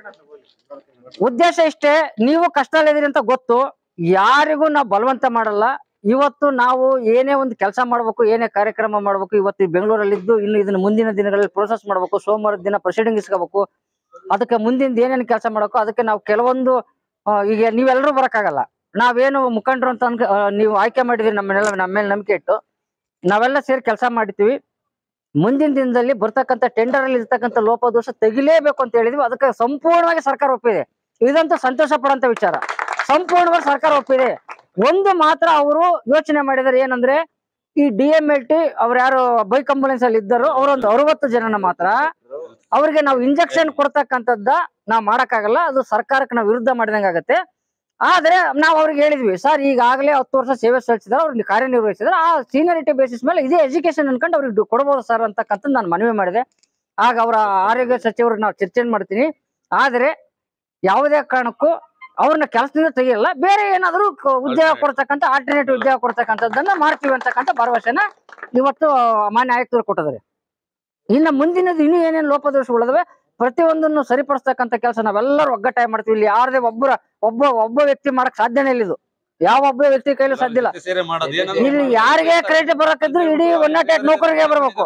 ಉದ್ದೇಶ ಇಷ್ಟೇ, ನೀವು ಕಷ್ಟದಲ್ಲಿದ್ದೀರಿ ಅಂತ ಗೊತ್ತು, ಯಾರಿಗೂ ನಾವು ಬಲವಂತ ಮಾಡಲ್ಲ. ಇವತ್ತು ನಾವು ಏನೇ ಒಂದು ಕೆಲಸ ಮಾಡ್ಬೇಕು, ಏನೇ ಕಾರ್ಯಕ್ರಮ ಮಾಡ್ಬೇಕು, ಇವತ್ತು ಬೆಂಗಳೂರಲ್ಲಿದ್ದು ಇನ್ನು ಇದನ್ನ ಮುಂದಿನ ದಿನಗಳಲ್ಲಿ ಪ್ರೋಸೆಸ್ ಮಾಡ್ಬೇಕು, ಸೋಮವಾರದ ದಿನ ಪ್ರೊಸೀಡಿಂಗ್ ಇಸ್ಕೋಬೇಕು, ಅದಕ್ಕೆ ಮುಂದಿನ ಏನೇನು ಕೆಲಸ ಮಾಡಬೇಕು ಅದಕ್ಕೆ ನಾವು ಕೆಲವೊಂದು ಈಗ ನೀವೆಲ್ಲರೂ ಬರಕ್ಕಾಗಲ್ಲ. ನಾವೇನು ಮುಖಂಡರು ಅಂತ ಅನ್ಕ ನೀವು ಆಯ್ಕೆ ಮಾಡಿದ್ರಿ, ನಮ್ಮನ್ನೆಲ್ಲ ನಮ್ಮ ಮೇಲೆ ನಂಬಿಕೆ ಇಟ್ಟು ನಾವೆಲ್ಲ ಸೇರಿ ಕೆಲಸ ಮಾಡ್ತೀವಿ. ಮುಂದಿನ ದಿನದಲ್ಲಿ ಬರ್ತಕ್ಕಂಥ ಟೆಂಡರ್ ಅಲ್ಲಿ ಇರ್ತಕ್ಕಂಥ ಲೋಪದೋಷ ತೆಗಿಲೇಬೇಕು ಅಂತ ಹೇಳಿದ್ವಿ. ಅದಕ್ಕೆ ಸಂಪೂರ್ಣವಾಗಿ ಸರ್ಕಾರ ಒಪ್ಪಿದೆ. ಇದಂತೂ ಸಂತೋಷ ಪಡುವಂತ ವಿಚಾರ, ಸಂಪೂರ್ಣವಾಗಿ ಸರ್ಕಾರ ಒಪ್ಪಿದೆ. ಒಂದು ಮಾತ್ರ ಅವರು ಯೋಚನೆ ಮಾಡಿದರೆ ಏನಂದ್ರೆ, ಈ ಡಿ ಎಂ ಎಲ್ ಟಿ ಅವ್ರು ಯಾರು ಬೈಕ್ ಅಂಬುಲೆನ್ಸ್ ಅಲ್ಲಿ ಇದ್ದರು ಅವರೊಂದು ಅರವತ್ತು ಜನನ ಮಾತ್ರ ಅವ್ರಿಗೆ ನಾವು ಇಂಜೆಕ್ಷನ್ ಕೊಡ್ತಕ್ಕಂಥದ್ದ ನಾವು ಮಾಡಕ್ಕಾಗಲ್ಲ, ಅದು ಸರ್ಕಾರಕ್ಕೆ ನಾವು ವಿರುದ್ಧ ಮಾಡಿದಂಗೆ ಆಗತ್ತೆ. ಆದ್ರೆ ನಾವು ಅವ್ರಿಗೆ ಹೇಳಿದ್ವಿ, ಸರ್ ಈಗಾಗಲೇ ಹತ್ತು ವರ್ಷ ಸೇವೆ ಸಲ್ಲಿಸಿದ್ರೆ ಅವ್ರಿಗೆ ಕಾರ್ಯನಿರ್ವಹಿಸಿದ್ರೆ ಆ ಸೀನಿಯರಿಟಿ ಬೇಸಿಸ್ ಮೇಲೆ ಇದೇ ಎಜುಕೇಶನ್ ಅನ್ಕೊಂಡು ಅವ್ರಿಗೆ ಕೊಡಬಹುದು ಸರ್ ಅಂತಕ್ಕಂಥದ್ದು ನಾನು ಮನವಿ ಮಾಡಿದೆ. ಆಗ ಅವರ ಆರೋಗ್ಯ ಸಚಿವರಿಗೆ ನಾವು ಚರ್ಚೆ ಮಾಡ್ತೀನಿ, ಆದ್ರೆ ಯಾವುದೇ ಕಾರಣಕ್ಕೂ ಅವ್ರನ್ನ ಕೆಲಸದಿಂದ ತೆಗಿಯಲ್ಲ, ಬೇರೆ ಏನಾದ್ರು ಉದ್ಯೋಗ ಕೊಡ್ತಕ್ಕಂಥ ಆಲ್ಟರ್ನೇಟಿವ್ ಉದ್ಯೋಗ ಕೊಡ್ತಕ್ಕಂಥದ್ದನ್ನ ಮಾಡ್ತೀವಿ ಅಂತಕ್ಕಂಥ ಭರವಸೆನ ಇವತ್ತು ಮಾನ್ಯ ಆಯುಕ್ತರು ಕೊಟ್ಟಿದ್ದಾರೆ. ಇನ್ನು ಮುಂದಿನದು ಇನ್ನೂ ಏನೇನು ಲೋಪದೋಷಗಳಿದಾವೆ ಪ್ರತಿಯೊಂದನ್ನು ಸರಿಪಡಿಸ್ತಕ್ಕಂಥ ಕೆಲಸ ನಾವೆಲ್ಲರೂ ಒಗ್ಗಟ್ಟಾಗಿ ಮಾಡ್ತೀವಿ. ಇಲ್ಲಿ ಯಾರದೇ ಒಬ್ಬರ ಒಬ್ಬ ಒಬ್ಬ ವ್ಯಕ್ತಿ ಮಾಡಕ್ ಸಾಧ್ಯನೇ ಇಲ್ಲ, ಇದು ಯಾವ ಒಬ್ಬ ವ್ಯಕ್ತಿ ಕೈಲೂ ಸಾಧ್ಯ ಇಲ್ಲ. ಇಲ್ಲಿ ಯಾರಿಗೆ ಕ್ರೆಡಿಟ್ ಬರಕಿದ್ರು ಇಡೀ ಒನ್ ನಾಟ್ ಏಟ್ ನೌಕರಿಗೆ ಬರಬೇಕು.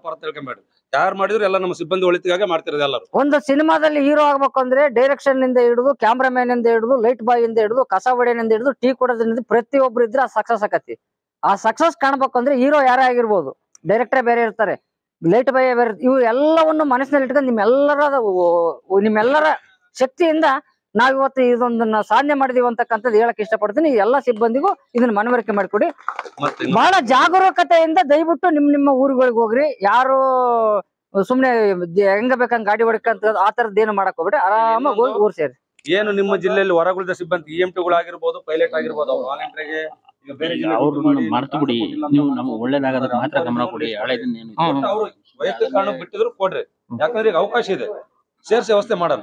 ಯಾರು ಮಾಡಿದ್ರು ಎಲ್ಲ ನಮ್ಮ ಸಿಬ್ಬಂದಿ ಒಳಿತಿಗಾಗಿ ಮಾಡ್ತಿರೋದು ಎಲ್ಲರೂ. ಒಂದು ಸಿನಿಮಾದಲ್ಲಿ ಹೀರೋ ಆಗ್ಬೇಕು ಅಂದ್ರೆ ಡೈರೆಕ್ಷನ್ ನಿಂದ ಹಿಡಿದು ಕ್ಯಾಮ್ರಾಮನ್ ಇಂದ ಹಿಡಿದು ಲೈಟ್ ಬಾಯ್ ಇಂದ ಹಿಡಿದು ಕಸ ಹೊಡೆಯಿಂದ ಹಿಡಿದು ಟೀ ಕೊಡೋದ್ರಿಂದ ಪ್ರತಿಯೊಬ್ರು ಇದ್ರೆ ಆ ಸಕ್ಸಸ್ ಆಕತಿ. ಆ ಸಕ್ಸಸ್ ಕಾಣ್ಬೇಕು ಅಂದ್ರೆ ಹೀರೋ ಯಾರೇ ಆಗಿರ್ಬೋದು, ಡೈರೆಕ್ಟರ್ ಬೇರೆ ಇರ್ತಾರೆ, ಲೈಟ್ ಬಾಯ್ ಬೇರೆ, ಇವು ಎಲ್ಲವನ್ನು ಮನಸ್ಸಿನಲ್ಲಿ ಇಟ್ಕೊಂಡು ನಿಮ್ಮೆಲ್ಲರ ನಿಮ್ಮೆಲ್ಲರ ಶಕ್ತಿಯಿಂದ ನಾವಿವತ್ತು ಇದೊಂದನ್ನ ಸಾಧನೆ ಮಾಡಿದೀವಿ ಅಂತಕ್ಕಂಥದ್ದು ಹೇಳಕ್ ಇಷ್ಟಪಡ್ತೀನಿ. ಎಲ್ಲ ಸಿಬ್ಬಂದಿಗೂ ಇದನ್ನ ಮನವರಿಕೆ ಮಾಡಿಕೊಡಿ. ಬಹಳ ಜಾಗರೂಕತೆಯಿಂದ ದಯವಿಟ್ಟು ನಿಮ್ ನಿಮ್ಮ ಊರುಗಳಿಗೆ ಹೋಗ್ರಿ. ಯಾರು ಸುಮ್ನೆ ಹೆಂಗ ಬೇಕಂಗ್ ಗಾಡಿ ಹೊಡ್ಕಂತ ಆ ತರದ್ದೇನು ಮಾಡಕ್ ಹೋಗ್ಬಿಟ್ರೆ ಆರಾಮಾಗಿ ಹೋಗಿ ಊರ್ ಸೇರಿ. ಏನು ನಿಮ್ಮ ಜಿಲ್ಲೆಯಲ್ಲಿ ಹೊರಗುಳಿದ ಸಿಬ್ಬಂದಿ ಇ ಎಂ ಟಿಗಳಾಗಿರ್ಬೋದು, ಪೈಲಟ್ ಆಗಿರ್ಬೋದು, ವಾಲಂಟಿಯರ್ಗೆ ಈಗ ಬೇರೆ ಅವ್ರನ್ನ ಮರ್ತು ಬಿಡಿ, ನೀವು ನಮ್ಗೆ ಒಳ್ಳೇದಾಗದಕ್ಕೆ ಮಾತ್ರ ಗಮನ ಕೊಡಿ. ಹಳೆದನ್ನೇನು ಅವರು ವೈಯಕ್ತಿಕ ಕಾರಣ ಬಿಟ್ಟಿದ್ರು ಕೊಡ್ರಿ, ಯಾಕಂದ್ರೆ ಈಗ ಅವಕಾಶ ಇದೆ, ಸೇರ್ಸಿ ವ್ಯವಸ್ಥೆ ಮಾಡೋಣ.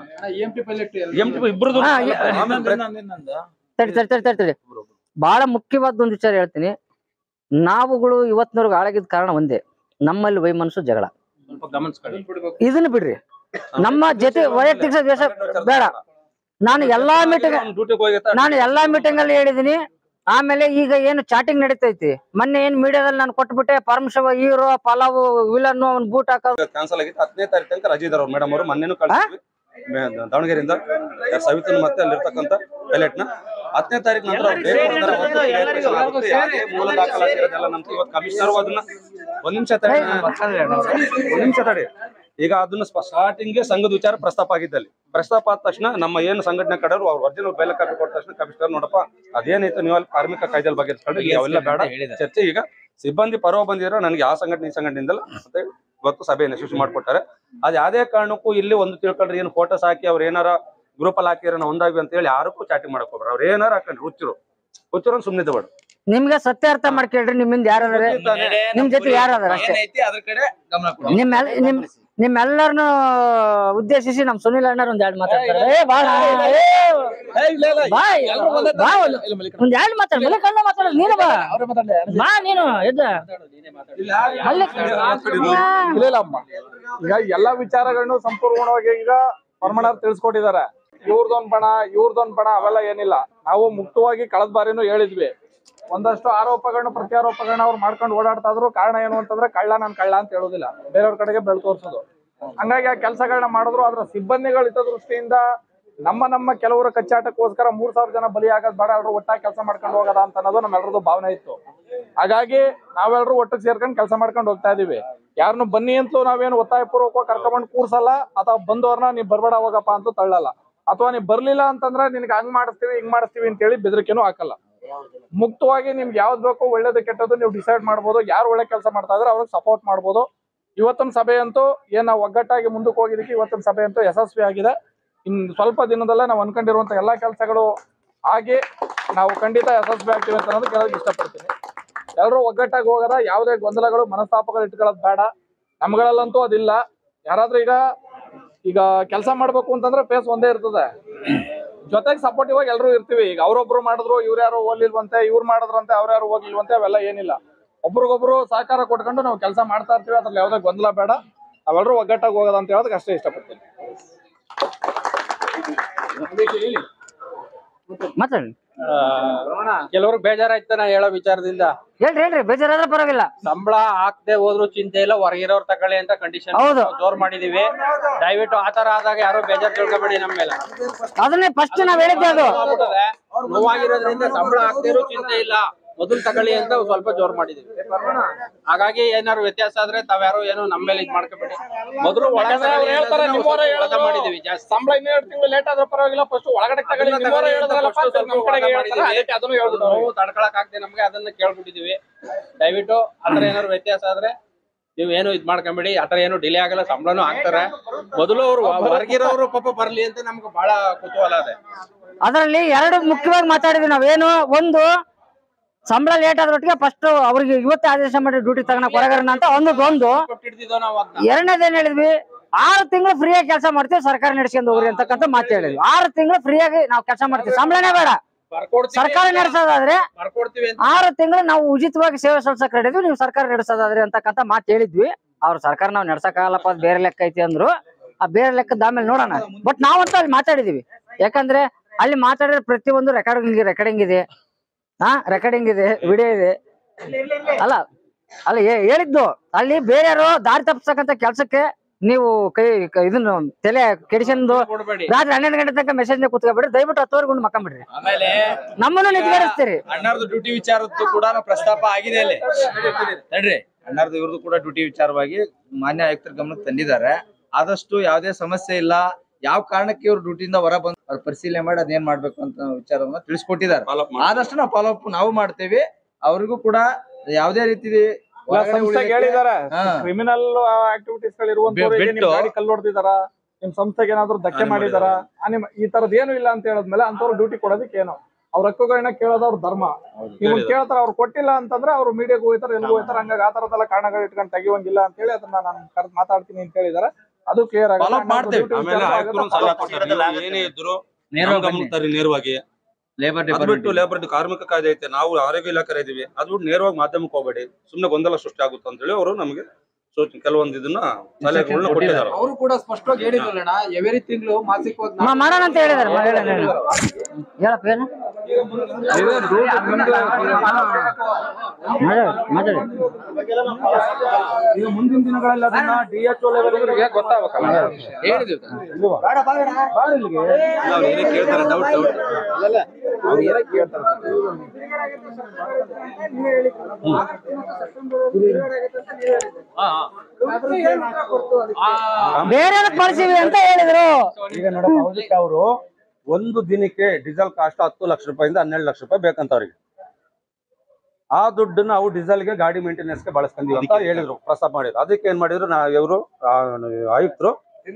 ಇಬ್ಬರದು ತಡಿ ತಡಿ ತಡಿ ತಡಿ ಬಹಳ ಮುಖ್ಯವಾದ ಒಂದು ವಿಚಾರ ಹೇಳ್ತೀನಿ. ನಾವುಗಳು ಇವತ್ತಿನವ್ರಿಗೆ ಹಾಳಾಗಿದ್ದ ಕಾರಣ ಒಂದೇ, ನಮ್ಮಲ್ಲಿ ವೈಮನಸ್ಸು ಜಗಳ. ಇದನ್ನ ಬಿಡ್ರಿ, ನಮ್ಮ ಜೊತೆ ವೈಯಕ್ತಿಕ ದ್ವೇಷ ಬೇಡ. ನಾನು ಎಲ್ಲಾ ಮೀಟಿಂಗ್ ನಾನು ಎಲ್ಲಾ ಮೀಟಿಂಗ್ ಅಲ್ಲಿ ಹೇಳಿದೀನಿ, ಆಮೇಲೆ ಈಗ ಏನು ಚಾಟಿಂಗ್ ನಡೀತೈತಿ. ಮೊನ್ನೆ ಏನ್ ಮೀಡಿಯಾದಲ್ಲಿ ನಾನು ಕೊಟ್ಬಿಟ್ಟೆ ಪರಮಶಿವ ಹೀರೋ ಪಲಾವ್ ವಿಲನ್ ಅವ್ನ್ ಬೂಟ್ ಹಾಕೋದು ಕ್ಯಾನ್ಸಲ್ ಆಗಿತ್ತು. ಹತ್ತನೇ ತಾರೀಕು ತನಕ ರಜೆ ಇದಾರೆ ಮೇಡಮ್ ಅವರು. ಮೊನ್ನೆನೂ ಕಳಿಸಿದ್ವಿ ದಾವಣಗೆರೆಯಿಂದ ಸವಿತನ್ ಮತ್ತೆ ಅಲ್ಲಿರ್ತಕ್ಕಂಥ ಪೈಲಟ್ ನ ಹತ್ತನೇ ತಾರೀಕು ನಂತರ ಮೂಲ ದಾಖಲಾತಿ ಇರೋದೆಲ್ಲ ನಮ್ಗೆ ಇವತ್ತು ಕಮಿಷನರ್ ಅದನ್ನ ಒಂದ್ ನಿಮಿಷ ತಡೆ ಒಂದ್ ನಿಮಿಷ ತಡೆ ಈಗ ಅದನ್ನ ಸ್ಟಾರ್ಟಿಂಗ್ ಸಂಘದ ವಿಚಾರ ಪ್ರಸ್ತಾಪ ಆಗಿದ್ದಲ್ಲಿ ಪ್ರಸ್ತಾಪ ಆದ ತಕ್ಷಣ ನಮ್ಮ ಏನು ಸಂಘಟನೆ ಕಡೆಯವರು ಅವ್ರ ಒರಿಜಿನಲ್ ಬೈಲ ಕಾಪಿ ಕೊಟ್ಟ ತಕ್ಷಣ ಕಮಿಷನರ್ ನೋಡಪ್ಪ ಅದೇನೈತೆ ನೀವು ಅಲ್ಲಿ ಕಾರ್ಮಿಕ ಕಾಯ್ದೆ ಬಗ್ಗೆ ಅವೆಲ್ಲ ಬೇಡ ಚರ್ಚೆ. ಈಗ ಸಿಬ್ಬಂದಿ ಪರವ ಬಂದಿರೋ ನನಗೆ ಆ ಸಂಘಟನೆ ಈ ಸಂಘಟನೆಯಿಂದಲ್ಲ ಮತ್ತೆ ಇವತ್ತು ಸಭೆಯನ್ನು ಯಶಸ್ವಿ ಮಾಡ್ಕೊಟ್ಟಾರೆ. ಅದ್ ಯಾವ್ದೇ ಕಾರಣಕ್ಕೂ ಇಲ್ಲಿ ಒಂದು ತಿಳ್ಕೊಂಡ್ರೆ ಏನು ಫೋಟೋಸ್ ಹಾಕಿ ಅವ್ರ ಏನಾರ ಗ್ರೂಪ್ ಅಲ್ಲಿ ಹಾಕಿರೋ ನಾವು ಒಂದಾಗಿ ಅಂತ ಹೇಳಿ ಯಾರಕ್ಕೂ ಚಾಟಿಂಗ್ ಮಾಡಕ್ ಹೋಗ್ರ. ಅವ್ರ ಏನಾರ ಹಾಕೊಂಡ್ರಿ ಹುಚ್ಚರು ಹುಚ್ಚರು ಸುಮ್ನೆ ಬೇಡ. ನಿಮ್ಗೆ ಸತ್ಯ ಅರ್ಥ ಮಾಡ್ಕೇಳ್ರಿ. ನಿಮ್ಮಿಂದ ಯಾರಾದ್ರೆ ನಿಮ್ ಜೊತೆ ಯಾರಾದಾರ ಅಷ್ಟೇ. ನಿಮ್ ನಿಮ್ ನಿಮ್ಮೆಲ್ಲರನ್ನು ಉದ್ದೇಶಿಸಿ ನಮ್ ಸುನಿಲ್ ಅಣ್ಣರ್ ಒಂದ್ ಎರಡು ಮಾತಾಡ್ತಾರೆ. ಒಂದ್ ಎರಡು ಮಾತಾಡ ಮಲೆ ಕಣ್ಣ ಮಾತಾಡ ನೀನು ಬಾ ಬಾ ನೀನು ಎದ್ದ ಈಗ ಎಲ್ಲಾ ವಿಚಾರಗಳನ್ನು ಸಂಪೂರ್ಣವಾಗಿ ಈಗ ಪರಮಣ್ಣವ್ರು ತಿಳಿಸ್ಕೊಟ್ಟಿದ್ದಾರೆ. ಇವ್ರದೊಂದ್ ಬಣ ಇವ್ರದೊಂದ್ ಬಣ ಅವೆಲ್ಲ ಏನಿಲ್ಲ. ನಾವು ಮುಕ್ತವಾಗಿ ಕಳೆದ ಬಾರಿನೂ ಹೇಳಿದ್ವಿ. ಒಂದಷ್ಟು ಆರೋಪಗಳನ್ನ ಪ್ರತ್ಯಾರೋಪಗಳನ್ನ ಅವ್ರು ಮಾಡ್ಕೊಂಡು ಓಡಾಡ್ತಾ ಇದ್ರು. ಕಾರಣ ಏನು ಅಂತಂದ್ರೆ ಕಳ್ಳ ನಾನ್ ಕಳ್ಳ ಅಂತ ಹೇಳೋದಿಲ್ಲ, ಬೇರೆಯವ್ರ ಕಡೆಗೆ ಬೆಳ್ ತೋರ್ಸೋದು. ಹಂಗಾಗಿ ಆ ಕೆಲಸಗಳನ್ನ ಮಾಡಿದ್ರು. ಅದ್ರ ಸಿಬ್ಬಂದಿಗಳ ಹಿತದೃಷ್ಟಿಯಿಂದ ನಮ್ಮ ನಮ್ಮ ಕೆಲವರ ಕಚ್ಚಾಟಕ್ಕೋಸ್ಕರ ಮೂರ್ ಸಾವಿರ ಜನ ಬಲಿ ಆಗೋದ್ ಬೇಡ, ಎಲ್ರು ಒಟ್ಟಾಗಿ ಕೆಲಸ ಮಾಡ್ಕೊಂಡು ಹೋಗೋದ ಅಂತ ಅನ್ನೋದು ನಮ್ಮೆಲ್ಲರದು ಭಾವನೆ ಇತ್ತು. ಹಾಗಾಗಿ ನಾವೆಲ್ಲರೂ ಒಟ್ಟಿಗೆ ಸೇರ್ಕೊಂಡು ಕೆಲಸ ಮಾಡ್ಕೊಂಡು ಹೋಗ್ತಾ ಇದೀವಿ. ಯಾರನ್ನು ಬನ್ನಿ ಅಂತಲೂ ನಾವೇನು ಒತ್ತಾಯ ಪೂರ್ವಕವಾಗಿ ಕರ್ಕೊಂಡ್ ಕೂರ್ಸಲ್ಲ, ಅಥವಾ ಬಂದವ್ರನ್ನ ನೀವ್ ಬರ್ಬೇಡ ಹೋಗಪ್ಪ ಅಂತ ತಳ್ಳಲ್ಲ, ಅಥವಾ ನೀವ್ ಬರ್ಲಿಲ್ಲ ಅಂತಂದ್ರೆ ನಿನ್ಗೆ ಹಂಗ್ ಮಾಡಿಸ್ತೀವಿ ಹಿಂಗ್ ಮಾಡಿಸ್ತೀವಿ ಅಂತ ಹೇಳಿ ಬೆದರಿಕೆನೂ ಹಾಕಲ್ಲ. ಮುಕ್ತವಾಗಿ ನಿಮ್ಗೆ ಯಾವ್ದು ಬೇಕೋ ಒಳ್ಳೇದು ಕೆಟ್ಟದ್ದು ನೀವು ಡಿಸೈಡ್ ಮಾಡ್ಬೋದು. ಯಾರು ಒಳ್ಳೆ ಕೆಲಸ ಮಾಡ್ತಾ ಇದ್ರೆ ಅವ್ರಿಗೆ ಸಪೋರ್ಟ್ ಮಾಡ್ಬೋದು. ಇವತ್ತಿನ ಸಭೆ ಅಂತೂ ಏನ್ ನಾವು ಒಗ್ಗಟ್ಟಾಗಿ ಮುಂದಕ್ಕೆ ಹೋಗಿದ್ದಕ್ಕೆ ಇವತ್ತಿನ ಸಭೆ ಅಂತೂ ಯಶಸ್ವಿ ಆಗಿದೆ. ಇನ್ ಸ್ವಲ್ಪ ದಿನದಲ್ಲೇ ನಾವು ಅನ್ಕೊಂಡಿರುವಂತ ಎಲ್ಲಾ ಕೆಲಸಗಳು ಆಗಿ ನಾವು ಖಂಡಿತ ಯಶಸ್ವಿ ಆಗ್ತೀವಿ ಅಂತ ಅನ್ನೋದು ಕೇಳೋದಕ್ಕೆ ಇಷ್ಟಪಡ್ತೀನಿ. ಎಲ್ಲರೂ ಒಗ್ಗಟ್ಟಾಗಿ ಹೋಗೋದ, ಯಾವುದೇ ಗೊಂದಲಗಳು ಮನಸ್ತಾಪಗಳು ಇಟ್ಕೊಳ್ಳೋದು ಬೇಡ. ನಮ್ಗಳಲ್ಲಂತೂ ಅದಿಲ್ಲ. ಯಾರಾದ್ರೂ ಈಗ ಈಗ ಕೆಲಸ ಮಾಡ್ಬೇಕು ಅಂತಂದ್ರೆ ಫೇಸ್ ಒಂದೇ ಇರ್ತದೆ, ಜೊತೆಗೆ ಸಪೋರ್ಟಿವ್ ಆಗಿ ಎಲ್ಲರೂ ಇರ್ತೀವಿ. ಈಗ ಅವ್ರೊಬ್ರು ಮಾಡಿದ್ರು ಇವ್ರು ಯಾರು ಹೋಗ್ಲಿಲ್ವಂತೆ, ಇವ್ರು ಮಾಡಿದ್ರಂತೆ ಅವ್ರು ಯಾರು ಹೋಗ್ಲಿಲ್ವಂತೆ, ಅವೆಲ್ಲ ಏನಿಲ್ಲ. ಒಬ್ರಿಗೊಬ್ರು ಸಹಕಾರ ಕೊಟ್ಕೊಂಡು ನಾವು ಕೆಲಸ ಮಾಡ್ತಾ ಇರ್ತೀವಿ. ಅದ್ರಲ್ಲಿ ಯಾವುದೇ ಗೊಂದಲ ಬೇಡ. ನಾವೆಲ್ಲರೂ ಒಗ್ಗಟ್ಟಾಗಿ ಹೋಗೋದ ಅಂತ ಹೇಳೋದಕ್ಕೆ ಅಷ್ಟೇ ಇಷ್ಟಪಡ್ತೀನಿ. ಮಾತಾಡಿ. ಕೆಲವ್ರಿಗೆ ಬೇಜಾರಾಯ್ತು ನಾ ಹೇಳೋ ವಿಚಾರದಿಂದ. ಹೇಳ್ರಿ ಹೇಳ್ರಿ ಬೇಜಾರಾದ್ರೆ ಪರವಾಗಿಲ್ಲ. ಸಂಬಳ ಹಾಕ್ದೆ ಹೋದ್ರು ಚಿಂತೆ ಇಲ್ಲ, ಹೊರಗಿರೋರ್ ತಗೊಳ್ಳಿ ಅಂತ ಕಂಡೀಷನ್ ಜೋರ್ ಮಾಡಿದೀವಿ. ದಯವಿಟ್ಟು ಆತರ ಆದಾಗ ಯಾರು ಬೇಜಾರ್ ತಿಳ್ಕೊಬೇಡಿ ನಮ್ಮ ಮೇಲೆ. ಅದನ್ನೇ ಫಸ್ಟ್ ನಾವ್ ಹೇಳಿದ್ದೆ. ಅದು ನೋವಾಗಿರೋದ್ರಿಂದ ಸಂಬಳ ಹಾಕ್ದೇ ಇರೋ ಚಿಂತೆ ಇಲ್ಲ, ಮೊದಲು ತಗೊಳ್ಳಿ ಅಂತ ಸ್ವಲ್ಪ ಜೋರ್ ಮಾಡಿದೀವಿ. ಹಾಗಾಗಿ ಏನಾದ್ರು ವ್ಯತ್ಯಾಸ ಆದ್ರೆ ತಾವ್ಯಾರು ಏನು ನಮ್ಮ ಮೇಲೆ ಇದ್ ಮಾಡ್ಕೋಬೇಡಿ. ಮೊದಲು ಮಾಡಿದೀವಿ ಜಾಸ್ತಿ. ಸಂಬಳ ಇನ್ನೆರಡು ತಿಂಗಳು ಲೇಟ್ ಆದ್ರೂ ಪರವಾಗಿಲ್ಲ, ಫಸ್ಟ್ ಒಳಗಡೆ ತಗೊಳ್ಳಿ ತಡ್ಕೊಳಕ್ ಆಗ್ತದೆ ನಮ್ಗೆ, ಅದನ್ನ ಕೇಳ್ಬಿಟ್ಟಿದೀವಿ. ದಯವಿಟ್ಟು ಆತರ ಏನಾದ್ರು ವ್ಯತ್ಯಾಸ ಆದ್ರೆ ನೀವ್ ಏನು ಇದ್ ಮಾಡ್ಕೊಂಬೇಡಿ. ಆತರ ಏನು ಡಿಲೇ ಆಗಲ್ಲ, ಸಂಬಳನೂ ಹಾಕ್ತಾರೆ. ಮೊದಲು ಅವ್ರು ಹೊರಗಿರೋರು ಪಾಪ ಬರ್ಲಿ ಅಂತ ನಮ್ಗೆ ಬಹಳ ಕುತೂಹಲ ಇದೆ. ಅದರಲ್ಲಿ ಎರಡು ಮುಖ್ಯವಾಗಿ ಮಾತಾಡಿದ್ವಿ ನಾವೇನು. ಒಂದು, ಸಂಬಳ ಲೇಟ್ ಆದ್ರೊಟ್ಟಿಗೆ ಫಸ್ಟ್ ಅವ್ರಿಗೆ ಇವತ್ತೇ ಆದೇಶ ಮಾಡಿ ಡ್ಯೂಟಿ ತಗೋಣ ಹೊರಗರಣ ಅಂತ ಒಂದು ಒಂದು. ಎರಡನೇದೇನ್ ಹೇಳಿದ್ವಿ, ಆರು ತಿಂಗಳು ಫ್ರೀಯಾಗಿ ಕೆಲಸ ಮಾಡ್ತೀವಿ, ಸರ್ಕಾರ ನಡೆಸ್ಕೊಂಡು ಹೋಗ್ರಿ ಅಂತಕ್ಕಂಥ ಮಾತು ಹೇಳಿದ್ವಿ. ಆರು ತಿಂಗಳು ಫ್ರೀಯಾಗಿ ನಾವು ಕೆಲಸ ಮಾಡ್ತೀವಿ, ಸಂಬಳನೇ ಬೇಡ, ಸರ್ಕಾರ ನಡೆಸೋದಾದ್ರೆ ಆರು ತಿಂಗಳು ನಾವು ಉಚಿತವಾಗಿ ಸೇವೆ ಸಲ್ಲಿಸಕ್ ಹೇಳಿದ್ವಿ, ನೀವು ಸರ್ಕಾರ ನಡೆಸೋದಾದ್ರೆ ಅಂತಕ್ಕಂಥ ಮಾತು ಹೇಳಿದ್ವಿ. ಅವ್ರ ಸರ್ಕಾರ ನಾವು ನಡ್ಸಕ್ಕಾಗಲ್ಲಪ್ಪ, ಅದು ಬೇರೆ ಲೆಕ್ಕ ಐತಿ ಅಂದ್ರು. ಆ ಬೇರೆ ಲೆಕ್ಕದ ಆಮೇಲೆ ನೋಡೋಣ. ಬಟ್ ನಾವಂತೂ ಅಲ್ಲಿ ಮಾತಾಡಿದೀವಿ. ಯಾಕಂದ್ರೆ ಅಲ್ಲಿ ಮಾತಾಡಿದ್ರೆ ಪ್ರತಿಯೊಂದು ರೆಕಾರ್ಡಿಂಗ್ ರೆಕಾರ್ಡಿಂಗ್ ಇದೆ, ಹಾ ರೆಕಾರ್ಡಿಂಗ್ ಇದೆ, ವಿಡಿಯೋ ಇದೆ. ಅಲ್ಲ ಅಲ್ಲ ಹೇಳಿದ್ದು ಅಲ್ಲಿ ಬೇರೆಯವರು ದಾರಿ ತಪ್ಪಿಸಕ್ಕಂತ ಕೆಲ್ಸಕ್ಕೆ ನೀವು ಕೈ ಇದನ್ನು ತಲೆ ಕೆಡಿಸಂದು ರಾತ್ರಿ ಹನ್ನೆರಡು ಗಂಟೆ ತನಕ ಮೆಸೇಜ್ ಕೂತ್ಕೊಬೇಡಿ. ದಯವಿಟ್ಟು ಹತ್ತುವರೆಗೆ ಮಕ್ಕಂಬಿಡ್ರಿ, ನಮ್ಮನ್ನು ನಿದ್ರಿಸ್ತೀರಿ. ಅಣ್ಣಾರ್ದು ಡ್ಯೂಟಿ ವಿಚಾರದ್ದು ಕೂಡ ಪ್ರಸ್ತಾಪ ಆಗಿದೆ ಅಲ್ಲಿ ನಡ್ರಿ. ಅಣ್ಣಾರ್ದು ಇವ್ರದ್ದು ಕೂಡ ಡ್ಯೂಟಿ ವಿಚಾರವಾಗಿ ಮಾನ್ಯ ಆಯುಕ್ತರ ಗಮನಕ್ಕೆ ತಂದಿದ್ದಾರೆ. ಆದಷ್ಟು ಯಾವುದೇ ಸಮಸ್ಯೆ ಇಲ್ಲ, ಯಾವ ಕಾರಣಕ್ಕೆ ಇವ್ರು ಡ್ಯೂಟಿಯಿಂದ ಹೊರ ಬಂದು ಅವ್ರು ಪರಿಶೀಲನೆ ಮಾಡಿ ಅದೇನ್ ಮಾಡ್ಬೇಕು ಅಂತ ವಿಚಾರವನ್ನ ತಿಳಿಸ್ಕೊಟ್ಟಿದ್ದಾರೆ. ಆದಷ್ಟು ನಾವು ಫಾಲೋ ಅಪ್ ನಾವು ಮಾಡ್ತೇವೆ. ಅವ್ರಿಗೂ ಕೂಡ ಯಾವುದೇ ರೀತಿ ಹೇಳಿದ್ದಾರೆ ಕ್ರಿಮಿನಲ್ ಆಕ್ಟಿವಿಟೀಸ್ ಗಳು ಇರುವಂತವ್ರು ಕಲ್ಲು ಹೊಡೆದಿದಾರ, ನಿಮ್ ಸಂಸ್ಥೆಗೆ ಏನಾದ್ರು ಧಕ್ಕೆ ಮಾಡಿದಾರ, ನಿಮ್ ಈ ತರದ್ ಏನು ಇಲ್ಲ ಅಂತ ಹೇಳಿದ್ಮೇಲೆ ಅಂತವ್ರು ಡ್ಯೂಟಿ ಕೊಡೋದಕ್ಕೆ ಏನು ಅವ್ರ ಹಕ್ಕುಗಳನ್ನ ಕೇಳೋದು ಅವ್ರ ಧರ್ಮ. ನೀವು ಕೇಳ್ತಾರ, ಅವ್ರು ಕೊಟ್ಟಿಲ್ಲ ಅಂತಂದ್ರೆ ಅವ್ರು ಮೀಡಿಯಾಗ ಹೋಗ್ತಾರ, ಎಲ್ಗೂ ಹೋಗ್ತಾರ. ಹಂಗಾಗಿ ಆ ತರದೆಲ್ಲ ಕಾರಣಗಳು ಇಟ್ಕೊಂಡು ತೆಗಿವಂಗಿಲ್ಲ ಅಂತ ಹೇಳಿ ಅದನ್ನ ನಾನು ಕರೆದು ಮಾತಾಡ್ತೀನಿ ಅಂತ ಹೇಳಿದಾರೆ. ಅದು ಕ್ಲಿಯರ್ ಆಗಿ ಏನೇ ಇದ್ರು ನೇರವಾಗಿ ಬಿಟ್ಟು ಲೇಬರ್ ಕಾರ್ಮಿಕ ಕಾಯ್ದೆ ಐತೆ, ನಾವು ಆರೋಗ್ಯ ಇಲಾಖೆ ಇದೀವಿ, ಅದು ಬಿಟ್ಟು ನೇರವಾಗಿ ಮಾಧ್ಯಮಕ್ಕೆ ಹೋಗಬೇಡಿ, ಸುಮ್ನೆ ಗೊಂದಲ ಸೃಷ್ಟಿ ಆಗುತ್ತೆ ಅಂತ ಹೇಳಿ ಅವರು ನಮಗೆ ಸೂಚನೆ ಕೆಲವೊಂದು ಇದನ್ನ ಸಲಹೆಗಳನ್ನ ಕೊಟ್ಟಿದ್ದಾರೆ. ಅವರು ಕೂಡ ಸ್ಪಷ್ಟವಾಗಿ ಹೇಳಿದ್ರಲ್ಲ ಎವರಿ ತಿಂಗಳು ಮಾಸಿಕವಾಗಿ ಮಾ- ಮಾಡೋಣ ಅಂತ ಹೇಳಿದಾರೆ ಮಾ- ಹೇಳ- ಹೇಳ. ಹೇಳಪ್ಪ ಏನು ಮಾತಾಡಿ ಈಗ ಮುಂದಿನ ದಿನಗಳಲ್ಲಿ ಅದನ್ನ ಡಿ ಎಚ್ ಓ ಲೆವೆಲ್ ಗೊತ್ತಾಗಬೇಕಲ್ಲ ಹೇಳಿದ್ವಿ ಅವ್ರು ಏನೇ ಕೇಳ್ತಾರೆ ಡೌಟ್ ಡೌಟ್ ಅವ್ರು ಏನೇ ಕೇಳ್ತಾರೆ ಬೇರೆ ಕಳ್ಸಿವಿ ಅಂತ ಹೇಳಿದ್ರು. ಈಗ ನೋಡಪ್ಪ ಅವರಿಗೆ ಅವರು ಒಂದು ದಿನಕ್ಕೆ ಡೀಸೆಲ್ ಕಾಸ್ಟ್ ಹತ್ತು ಲಕ್ಷ ರೂಪಾಯಿಂದ ಹನ್ನೆರಡು ಲಕ್ಷ ರೂಪಾಯಿ ಬೇಕಂತ ಅವ್ರಿಗೆ. ಆ ದುಡ್ಡನ್ನ ನಾವು ಡೀಸೆಲ್ಗೆ ಗಾಡಿ ಮೇಂಟೆನೆನ್ಸ್ ಗೆ ಬಳಸ್ಕೊಂತೀವಿ ಅಂತ ಹೇಳಿದ್ರು, ಪ್ರಸ್ತಾಪ ಮಾಡಿದ್ರು. ಅದಕ್ಕೆ ಏನ್ ಮಾಡಿದ್ರು ನಾ ಇವರು ಆಯುಕ್ತರು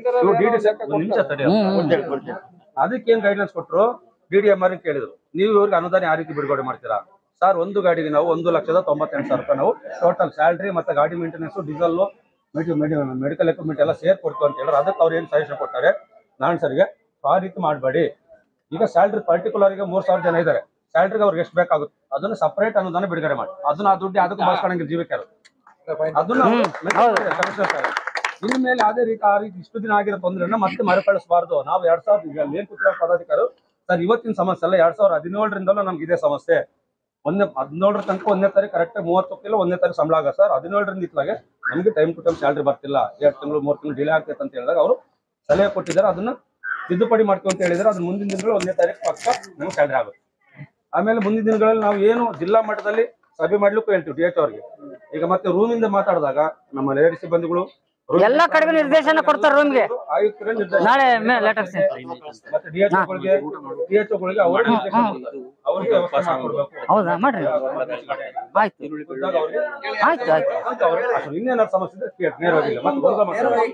ಅದಕ್ಕೆ ಏನ್ ಗೈಡ್ಲೈನ್ಸ್ ಕೊಟ್ರು, ಡಿ ಡಿ ಎಂ ಆರ್ ಕೇಳಿದ್ರು, ನೀವು ಇವ್ರಿಗೆ ಅನುದಾನ ಯಾವ ರೀತಿ ಬಿಡುಗಡೆ ಮಾಡ್ತೀರಾ ಸರ್? ಒಂದು ಗಾಡಿಗೆ ನಾವು ಒಂದು ಲಕ್ಷದ ತೊಂಬತ್ತೆಂಟು ಸಾವಿರ ರೂಪಾಯಿ ನಾವು ಟೋಟಲ್ ಸ್ಯಾಲ್ರಿ ಮತ್ತೆ ಗಾಡಿ ಮೇಂಟೆನೆನ್ಸ್ ಡೀಸೆಲ್ ಮೆಡಿಕಲ್ ಎಕ್ವಿಪ್ಮೆಂಟ್ ಎಲ್ಲ ಸೇರ್ ಕೊಡ್ತೀವಿ ಅಂತ ಹೇಳಿದ್ರು. ಅದಕ್ಕೆ ಅವ್ರು ಏನ್ ಸಜೆಷನ್ ಕೊಡ್ತಾರೆ, ನಾನು ಸರಿಗೆ ಆ ರೀತಿ ಮಾಡಬೇಡಿ. ಈಗ ಸ್ಯಾಲ್ರಿ ಪರ್ಟಿಕ್ಯುಲರ್ ಗೆ ಮೂರ್ ಸಾವಿರ ಜನ ಇದ್ದಾರೆ, ಸ್ಯಾಲ್ರಿಗೆ ಅವ್ರಿಗೆ ಎಷ್ಟು ಬೇಕಾಗುತ್ತೆ ಅದನ್ನ ಸಪರೇಟ್ ಅನ್ನೋದನ್ನ ಬಿಡುಗಡೆ ಮಾಡಿ, ಅದನ್ನ ಆ ದುಡ್ಡು ಅದಕ್ಕೆ ಬಳಸ್ಕೊಂಡಂಗೆ ಜೀವಕ್ಕೆ ಅದನ್ನ ಇನ್ನು ಮೇಲೆ ಅದೇ ರೀತಿ ಆ ರೀತಿ ಇಷ್ಟು ದಿನ ಆಗಿರೋ ತೊಂದ್ರೆನ ಮತ್ತೆ ಮರುಕಳಿಸಬಾರ್ದು. ನಾವು ಎರಡ್ ಸಾವಿರದ ಈಗ ಮೇಲ್ ಕೂತಿರೋ ಪದಾಧಿಕಾರಿ ಸರ್ ಇವತ್ತಿನ ಸಮಸ್ಯೆ ಅಲ್ಲ, ಎರಡ್ ಸಾವಿರದ ಹದಿನೇಳರಿಂದಲೂ ನಮ್ಗೆ ಇದೇ ಸಮಸ್ಯೆ. ಒಂದೇ ಹದಿನೇಳರ ತನಕ ಒಂದನೇ ತಾರೀಕು ಕರೆಕ್ಟ್ ಮೂವತ್ತಕ್ಕಿಲ್ಲ ಒಂದನೇ ತಾರೀಕು ಸಂಬಳ ಆಗ ಸರ್, ಹದಿನೇಳರಿಂದ ಇತ್ತಲಾಗೆ ನಮಗೆ ಟೈಮ್ ಟು ಟೈಮ್ ಸ್ಯಾಲ್ರಿ ಬರ್ತಿಲ್ಲ, ಎರಡು ತಿಂಗಳು ಮೂರು ತಿಂಗಳು ಡಿಲೇ ಆಗ್ತೈತೆ ಅಂತ ಹೇಳಿದಾಗ ಅವರು ಸಲಹೆ ಕೊಟ್ಟಿದ್ದಾರೆ. ಅದನ್ನ ತಿದ್ದುಪಡಿ ಮಾಡ್ತೀವಿ ಅಂತ ಹೇಳಿದ್ರೆ ಅದು ಮುಂದಿನ ದಿನಗಳು ಒಂದನೇ ತಾರೀಕು ಪಕ್ಕ ನಮ್ಗೆ ಸ್ಯಾಲ್ರಿ ಆಗುತ್ತೆ. ಆಮೇಲೆ ಮುಂದಿನ ದಿನಗಳಲ್ಲಿ ನಾವು ಏನು ಜಿಲ್ಲಾ ಮಟ್ಟದಲ್ಲಿ ಸಭೆ ಮಾಡ್ಲಿಕ್ಕೂ ಹೇಳ್ತೀವಿ ಡಿ ಎಚ್ ಅವ್ರಿಗೆ. ಈಗ ಮತ್ತೆ ರೂಮಿಂದ ಮಾತಾಡಿದಾಗ ನಮ್ಮ ಲೇಡಿ ಸಿಬ್ಬಂದಿಗಳು ಎಲ್ಲ ಕಡೆಗೂ ನಿರ್ದೇಶನ ಕೊಡ್ತಾರೆ ರೂಮ್ಗೆ, ಆಯುಕ್ತರ ನಿರ್ದೇಶನ ನಾಳೆ ಲೆಟರ್ ಮತ್ತೆ ಡಿ ಎಚ್ ಓಗಳಿಗೆ ಡಿ ಎಚ್ ಓಗಳಿಗೆ ಅವ್ರ ನಿರ್ದೇಶನ ಕೊಡ್ತಾರೆ, ಅವ್ರಿಗೆ ವ್ಯವಸ್ಥೆ ಮಾಡ್ಕೊಡ್ಬೇಕು. ಹೌದಾ ಮಾಡ್ರಿ ಆಯ್ತು ಆಯ್ತು ಆಯ್ತು ಅಂತ ಅವ್ರಿಗೆ ಅಷ್ಟು ಇನ್ನೇನಾದ್ರು ಸಮಸ್ಯೆ ಇದ್ರೆ ಕೇಳಿ ನೇರವಾಗಿಲ್ಲ ಮತ್ತೆ ಗೊಂದಲ ಮಾಡ್ತಾರೆ.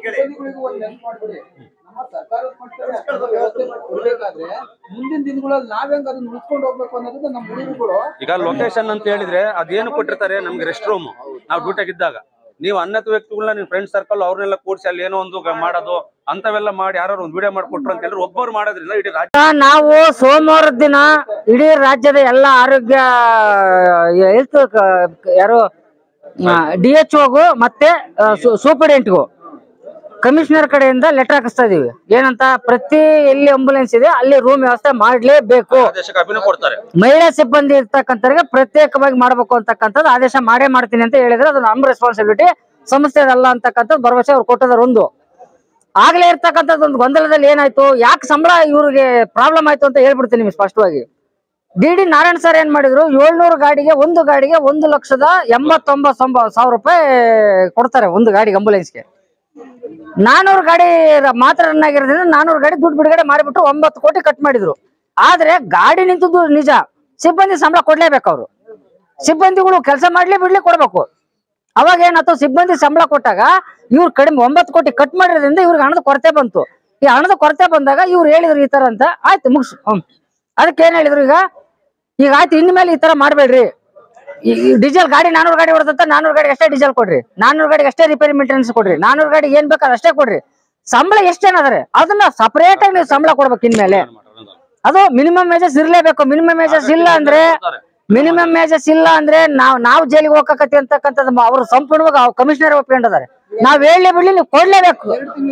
ನಮ್ಮ ಸರ್ಕಾರದ ಮಟ್ಟದಲ್ಲಿ ವ್ಯವಸ್ಥೆ ಕೊಡ್ಬೇಕಾದ್ರೆ ಮುಂದಿನ ದಿನಗಳಲ್ಲಿ ನಾವ್ ಹೆಂಗ್ ಅದನ್ನ ಉಳಿಸ್ಕೊಂಡು ಹೋಗ್ಬೇಕು ಅನ್ನೋದು ನಮ್ಮ ಹುಡುಗರುಗಳು. ಈಗ ಲೊಕೇಶನ್ ಅಂತ ಹೇಳಿದ್ರೆ ಅದೇನು ಕೊಟ್ಟಿರ್ತಾರೆ ನಮ್ಗೆ ರೆಸ್ಟ್ ರೂಮ್, ನಾವು ಡ್ಯೂಟಿಯಾಗ ಇದ್ದಾಗ ನೀವು ಅನ್ನತ ವ್ಯಕ್ತಿಗಳನ್ನ ನಿಮ್ ಫ್ರೆಂಡ್ ಸರ್ಕಲ್ ಅವ್ರನ್ನೆಲ್ಲ ಕೂಡ್ಸಿ ಅಲ್ಲಿ ಏನೋ ಒಂದು ಮಾಡೋದು ಅಂತವೆಲ್ಲ ಮಾಡಿ ಯಾರು ಒಂದು ವಿಡಿಯೋ ಮಾಡ್ಕೊಟ್ರು ಅಂತ ಹೇಳಿದ್ರೆ ಒಬ್ಬರು ಮಾಡೋದ್ರಿಂದ ಇಡೀ ರಾಜ್ಯ. ನಾವು ಸೋಮವಾರದ ದಿನ ಇಡೀ ರಾಜ್ಯದ ಎಲ್ಲ ಆರೋಗ್ಯ ಹೆಲ್ತ್ ಯಾರು ಡಿ ಎಚ್ ಓಗು ಮತ್ತೆ ಸೂಪರಿಂಟೆಂಟ್ಗೂ ಕಮಿಷನರ್ ಕಡೆಯಿಂದ ಲೆಟರ್ ಹಾಕಿಸ್ತಾ ಇದೀವಿ. ಏನಂತ, ಪ್ರತಿ ಎಲ್ಲಿ ಆಂಬುಲೆನ್ಸ್ ಇದೆ ಅಲ್ಲಿ ರೂಮ್ ವ್ಯವಸ್ಥೆ ಮಾಡ್ಲೇಬೇಕು, ಮಹಿಳಾ ಸಿಬ್ಬಂದಿ ಇರ್ತಕ್ಕಂಥವ್ರಿಗೆ ಪ್ರತ್ಯೇಕವಾಗಿ ಮಾಡ್ಬೇಕು ಅಂತಕ್ಕಂಥದ್ದು ಆದೇಶ ಮಾಡೇ ಮಾಡ್ತೀನಿ ಅಂತ ಹೇಳಿದ್ರೆ ಅದು ನಮ್ಮ ರೆಸ್ಪಾನ್ಸಿಬಿಲಿಟಿ, ಸಂಸ್ಥೆದಲ್ಲ ಅಂತಕ್ಕಂಥದ್ದು ಭರವಸೆ ಅವ್ರು ಕೊಟ್ಟದ್ರ. ಒಂದು ಆಗ್ಲೇ ಇರ್ತಕ್ಕಂಥದ್ದು ಒಂದು ಗೊಂದಲದಲ್ಲಿ ಏನಾಯ್ತು, ಯಾಕೆ ಸಂಬಳ ಇವ್ರಿಗೆ ಪ್ರಾಬ್ಲಮ್ ಆಯ್ತು ಅಂತ ಹೇಳ್ಬಿಡ್ತೀನಿ ನಿಮ್ಗೆ ಸ್ಪಷ್ಟವಾಗಿ. ಡಿ ಡಿ ನಾರಾಯಣ್ ಸರ್ ಏನ್ ಮಾಡಿದ್ರು, ಏಳ್ನೂರು ಗಾಡಿಗೆ ಒಂದು ಗಾಡಿಗೆ ಒಂದು ಲಕ್ಷದ ಎಂಬತ್ತೊಂಬತ್ತು ಸಾವಿರ ರೂಪಾಯಿ ಕೊಡ್ತಾರೆ ಒಂದು ಗಾಡಿಗೆ ಆಂಬುಲೆನ್ಸ್ಗೆ. ನಾನೂರು ಗಾಡಿ ಮಾತ್ರ ರನ್ ಆಗಿರೋದ್ರಿಂದ ನಾನೂರು ಗಾಡಿ ದುಡ್ಡು ಬಿಡುಗಡೆ ಮಾಡಿಬಿಟ್ಟು ಒಂಬತ್ತು ಕೋಟಿ ಕಟ್ ಮಾಡಿದ್ರು. ಆದ್ರೆ ಗಾಡಿ ನಿಂತದ್ದು ನಿಜ, ಸಿಬ್ಬಂದಿ ಸಂಬಳ ಕೊಡ್ಲೇಬೇಕು. ಅವರು ಸಿಬ್ಬಂದಿಗಳು ಕೆಲಸ ಮಾಡ್ಲಿ ಬಿಡ್ಲಿ ಕೊಡ್ಬೇಕು. ಅವಾಗ ಏನಾಯ್ತು, ಸಿಬ್ಬಂದಿ ಸಂಬಳ ಕೊಟ್ಟಾಗ ಇವ್ರು ಕಡಿಮೆ ಒಂಬತ್ತು ಕೋಟಿ ಕಟ್ ಮಾಡಿರೋದ್ರಿಂದ ಇವ್ರಿಗೆ ಹಣದ ಕೊರತೆ ಬಂತು. ಈ ಹಣದ ಕೊರತೆ ಬಂದಾಗ ಇವ್ರು ಹೇಳಿದ್ರು ಈ ತರ ಅಂತ, ಆಯ್ತು ಮುಗಿಸು. ಹ್ಮ್ ಅದಕ್ಕೆ ಏನ್ ಹೇಳಿದ್ರು, ಈಗ ಈಗ ಆಯ್ತು ಇನ್ಮೇಲೆ ಈ ತರ ಮಾಡ್ಬೇಡ್ರಿ, ಈ ಡೀಸೆಲ್ ಗಾಡಿ ನಾನೂರು ಗಾಡಿ ಹೊಡೆದಂತ ನಾನೂರು ಗಾಡಿಗೆ ಅಷ್ಟೇ ಡೀಸೆಲ್ ಕೊಡ್ರಿ, ನಾನೂರು ಗಾಡಿಗೆ ಅಷ್ಟೇ ರಿಪೇರಿ ಮೇಂಟೆನೆನ್ಸ್ ಕೊಡ್ರಿ, ನಾನೂರು ಗಾಡಿಗೆ ಏನ್ ಬೇಕಾದ್ರೆ ಅಷ್ಟೇ ಕೊಡ್ರಿ. ಸಂಬಳ ಎಷ್ಟು ಜನ ಅದಾರೆ ಅದನ್ನ ಸಪರೇಟ್ ಆಗಿ ನೀವು ಸಂಬಳ ಕೊಡ್ಬೇಕು ಇನ್ಮೇಲೆ. ಅದು ಮಿನಿಮಮ್ ವೇಜಸ್ ಇರ್ಲೇಬೇಕು. ಮಿನಿಮಮ್ ವೇಜಸ್ ಇಲ್ಲ ಅಂದ್ರೆ ಮಿನಿಮಮ್ ವೇಜಸ್ ಇಲ್ಲ ಅಂದ್ರೆ ನಾವ್ ನಾವು ಜೈಲಿಗೆ ಹೋಗಕತ್ತಿ ಅಂತಕ್ಕಂಥದ್ದು ಅವರು ಸಂಪೂರ್ಣವಾಗಿ ಕಮಿಷನರ್ ಒಪ್ಕೊಂಡಿದ್ದಾರೆ. ನಾವ್ ಹೇಳಲೇ ಬಿಡ್ಲಿ ನೀವು ಕೊಡ್ಲೇಬೇಕು.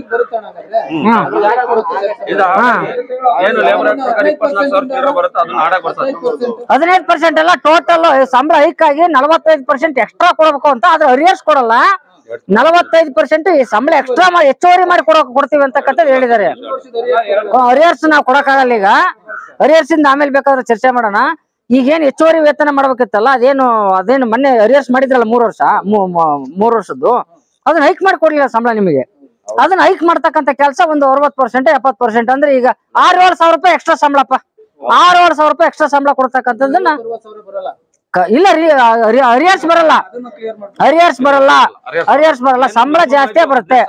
ಹದಿನೈದು ಪರ್ಸೆಂಟ್ ಎಲ್ಲ ಟೋಟಲ್ ಸಂಬಳ ಹೈಕ್ ಆಗಿ ನಲವತ್ತೈದು ಪರ್ಸೆಂಟ್ ಎಕ್ಸ್ಟ್ರಾ ಕೊಡ್ಬೇಕು ಅಂತ, ಆದ್ರೆ ಅರಿಯರ್ಸ್ ಕೊಡಲ್ಲ. ನಲವತ್ತೈದು ಪರ್ಸೆಂಟ್ ಸಂಬಳ ಎಕ್ಸ್ಟ್ರಾ ಮಾಡಿ ಹೆಚ್ಚುವರಿ ಮಾಡಿ ಕೊಡಕ್ ಕೊಡ್ತೀವಿ ಅಂತಕ್ಕಂಥದ್ದು ಹೇಳಿದ್ದಾರೆ. ಅರಿಯರ್ಸ್ ನಾವು ಕೊಡಕ್ಕಾಗಲ್ಲ. ಈಗ ಅರಿಯರ್ಸ್ ಇಂದ ಆಮೇಲೆ ಬೇಕಾದ್ರೆ ಚರ್ಚೆ ಮಾಡೋಣ. ಈಗೇನು ಹೆಚ್ಚುವರಿ ವೇತನ ಮಾಡ್ಬೇಕಿತ್ತಲ್ಲ, ಅದೇನು ಅದೇನು ಮೊನ್ನೆ ಅರಿಯರ್ಸ್ ಮಾಡಿದ್ರಲ್ಲ ಮೂರ್ ವರ್ಷ ಮೂರ್ ವರ್ಷದ್ದು, ಅದನ್ನ ಹೈಕ್ ಮಾಡಿ ಕೊಡ್ಲಿಲ್ಲ ಸಂಬಳ ನಿಮಗೆ. ಅದನ್ನ ಹೈಕ್ ಮಾಡ್ತಕ್ಕಂಥ ಕೆಲಸ ಒಂದು ಅರವತ್ತು ಪರ್ಸೆಂಟ್ ಎಪ್ಪತ್ತು ಪರ್ಸೆಂಟ್ ಅಂದ್ರೆ ಈಗ ಆರು ಏಳು ಸಾವಿರ ರೂಪಾಯಿ ಎಕ್ಸ್ಟ್ರಾ ಸಂಬಳಪ್ಪ. ಆರು ಏಳು ಸಾವಿರ ರೂಪಾಯಿ ಎಕ್ಸ್ಟ್ರಾ ಸಂಬಳ ಕೊಡ್ತಕ್ಕಂಥದ್ದನ್ನ ಇಲ್ಲ ಅರಿಯರ್ಸ್ ಬರಲ್ಲ, ಅರಿಯರ್ಸ್ ಬರಲ್ಲ, ಅರಿಯರ್ಸ್ ಬರಲ್ಲ, ಸಂಬಳ ಜಾಸ್ತಿ ಬರುತ್ತೆ.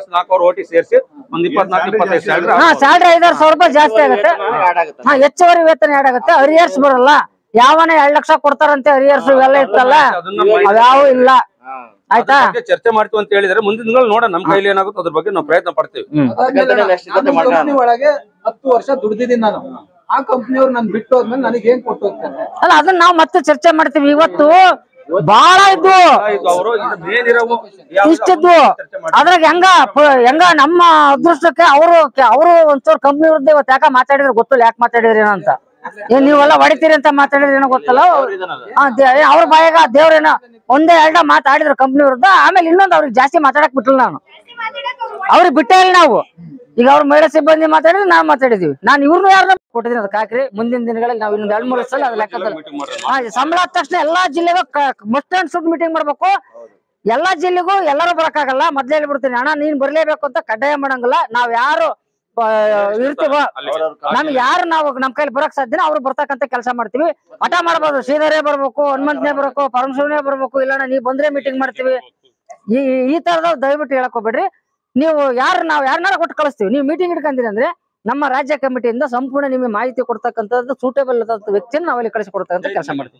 ಹಾ ಸ್ಯಾಲ್ರಿ ಐದಾರು ಸಾವಿರ ರೂಪಾಯಿ ಜಾಸ್ತಿ ಆಗುತ್ತೆ. ಹಾ ಹೆಚ್ಚುವರಿ ವೇತನ ಆಡ್ ಆಗುತ್ತೆ, ಅರಿಯರ್ಸ್ ಬರಲ್ಲ. ಯಾವನ ಎರಡ್ ಲಕ್ಷ ಕೊಡ್ತಾರಂತೆ ಅರಿಯರ್ಸ್ ಇವೆಲ್ಲ ಇರ್ತಲ್ಲ, ಅದ್ಯಾವ ಇಲ್ಲ. ಆಯ್ತಾ, ಚರ್ಚೆ ಮಾಡ್ತೀವಿ ಅಂತ ಹೇಳಿದ್ರೆ ಮುಂದಿನ ದಿನಗಳು ನೋಡೋಣ, ನಮ್ ಕೈಲಿ ಏನಾಗುತ್ತೆ ಅದ್ರ ಬಗ್ಗೆ ನಾವು ಪ್ರಯತ್ನ ಪಡ್ತೀವಿ. ಒಳಗೆ ಹತ್ತು ವರ್ಷ ದುಡ್ದಿದ್ದೀನಿ ನಾನು, ಆ ಕಂಪ್ನಿಯವ್ರು ನನ್ ಬಿಟ್ಟು ಹೋದ್ಮೇಲೆ ನನಗೆ ಏನ್ ಕೊಟ್ಟು ಹೋಗ್ತಾರೆ ಅಲ್ಲ, ಅದನ್ನ ನಾವು ಮತ್ತೆ ಚರ್ಚೆ ಮಾಡ್ತೀವಿ. ಇವತ್ತು ಬಾಳ ಇದ್ವು ಅವರು ಮೇನ್ ಇರೋವು ಇಷ್ಟಿದ್ವು ಅದ್ರಾಗ ಹೆಂಗ ಪ- ಹೆಂಗ ನಮ್ಮ ಅದೃಷ್ಟಕ್ಕೆ ಅವರು ಅವರು ಒಂಚೂರು ಕಂಪ್ನಿ ವಿರುದ್ಧ ಇವತ್ತು ಯಾಕ ಮಾತಾಡಿದ್ರೆ ಗೊತ್ತಿಲ್ಲ ಯಾಕೆ ಮಾತಾಡಿದ್ರಿ ಏನೋ ಅಂತ ಏನ್ ನೀವೆಲ್ಲ ಹೊಡಿತೀರಿ ಅಂತ ಮಾತಾಡಿದ್ರಿ ಏನೋ ಗೊತ್ತಲ್ಲ ಅವ್ರ ಬಾಯಾಗ ದೇವ್ರೇನ ಒಂದೇ ಎರಡ ಮಾತಾಡಿದ್ರು ಕಂಪ್ನಿ ವಿರುದ್ಧ ಆಮೇಲೆ ಇನ್ನೊಂದು ಅವ್ರಿಗೆ ಜಾಸ್ತಿ ಮಾತಾಡಕ್ ಬಿಟ್ಟಿಲ್ಲ ನಾನು ಅವ್ರಿಗೆ ಬಿಟ್ಟೇ ಇಲ್ಲ ನಾವು ಈಗ ಅವ್ರ ಮಹಿಳಾ ಸಿಬ್ಬಂದಿ ಮಾತಾಡಿದ್ರೆ ನಾವ್ ಮಾತಾಡಿದೀವಿ ನಾನು ಇವ್ರನ್ನೂ ಯಾರನ್ನ ಕೊಟ್ಟಿದ್ದೀನಿ ಅದಕ್ಕೆ ಹಾಕ್ರಿ ಮುಂದಿನ ದಿನಗಳಲ್ಲಿ ನಾವು ಇನ್ನೊಂದು ಎರಡ್ ಮೂರು ಸಲ ಅದ್ ಲೆಕ್ಕದಲ್ಲಿ ಹಾ ಸಂಬಳ ಆದ ತಕ್ಷಣ ಎಲ್ಲಾ ಜಿಲ್ಲೆಗೂ ಮಸ್ಟ್ ಅಂಡ್ ಶುಡ್ ಮೀಟಿಂಗ್ ಮಾಡ್ಬೇಕು ಎಲ್ಲಾ ಜಿಲ್ಲೆಗೂ ಎಲ್ಲರೂ ಬರಕ್ಕಾಗಲ್ಲ ಮೊದ್ಲೇ ಹೇಳ್ಬಿಡ್ತೀನಿ ಅಣ್ಣ ನೀನ್ ಬರ್ಲೇಬೇಕು ಅಂತ ಕಡ್ಡಾಯ ಮಾಡಂಗಿಲ್ಲ ನಾವ್ ಯಾರು ಇರ್ತೀವೋ ನಮ್ಗೆ ಯಾರು ನಾವು ನಮ್ ಕೈಲಿ ಬರಕ್ ಸಾಧ್ಯನ ಅವ್ರು ಬರ್ತಕ್ಕಂತ ಕೆಲಸ ಮಾಡ್ತೀವಿ ಹಠ ಮಾಡ್ಬೋದು ಶ್ರೀಧರೇ ಬರ್ಬೇಕು ಹನುಮಂತನೇ ಬರ್ಬೇಕು ಪರಮಶಿವನೇ ಬರ್ಬೇಕು ಇಲ್ಲ ನೀವ್ ಬಂದ್ರೆ ಮೀಟಿಂಗ್ ಮಾಡ್ತೀವಿ ಈ ಈ ತರದ ದಯವಿಟ್ಟು ಹೇಳಕ್ ಹೋಗ್ಬೇಡ್ರಿ ನೀವು ಯಾರು ನಾವ್ ಯಾರನ್ನಾರ ಕೊಟ್ಟು ಕಳಿಸ್ತೀವಿ ನೀವು ಮೀಟಿಂಗ್ ಇಟ್ಕೊಂತೀರಿ ಅಂದ್ರೆ ನಮ್ಮ ರಾಜ್ಯ ಕಮಿಟಿಯಿಂದ ಸಂಪೂರ್ಣ ನಿಮಗೆ ಮಾಹಿತಿ ಕೊಡ್ತಕ್ಕಂಥದ್ದು ಸೂಟೇಬಲ್ ವ್ಯಕ್ತಿಯನ್ನು ನಾವಲ್ಲಿ ಕಳಿಸಿಕೊಡ್ತಕ್ಕಂಥ ಕೆಲಸ ಮಾಡ್ತೀವಿ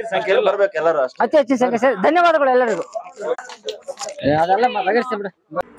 ಅತಿ ಹೆಚ್ಚಿನ ಸಂಖ್ಯೆ ಸರ್ ಧನ್ಯವಾದಗಳು ಎಲ್ಲರಿಗೂ ಅದೆಲ್ಲ ಬಗೆಹರಿಸ್ತೀವಿ ಬಿಡ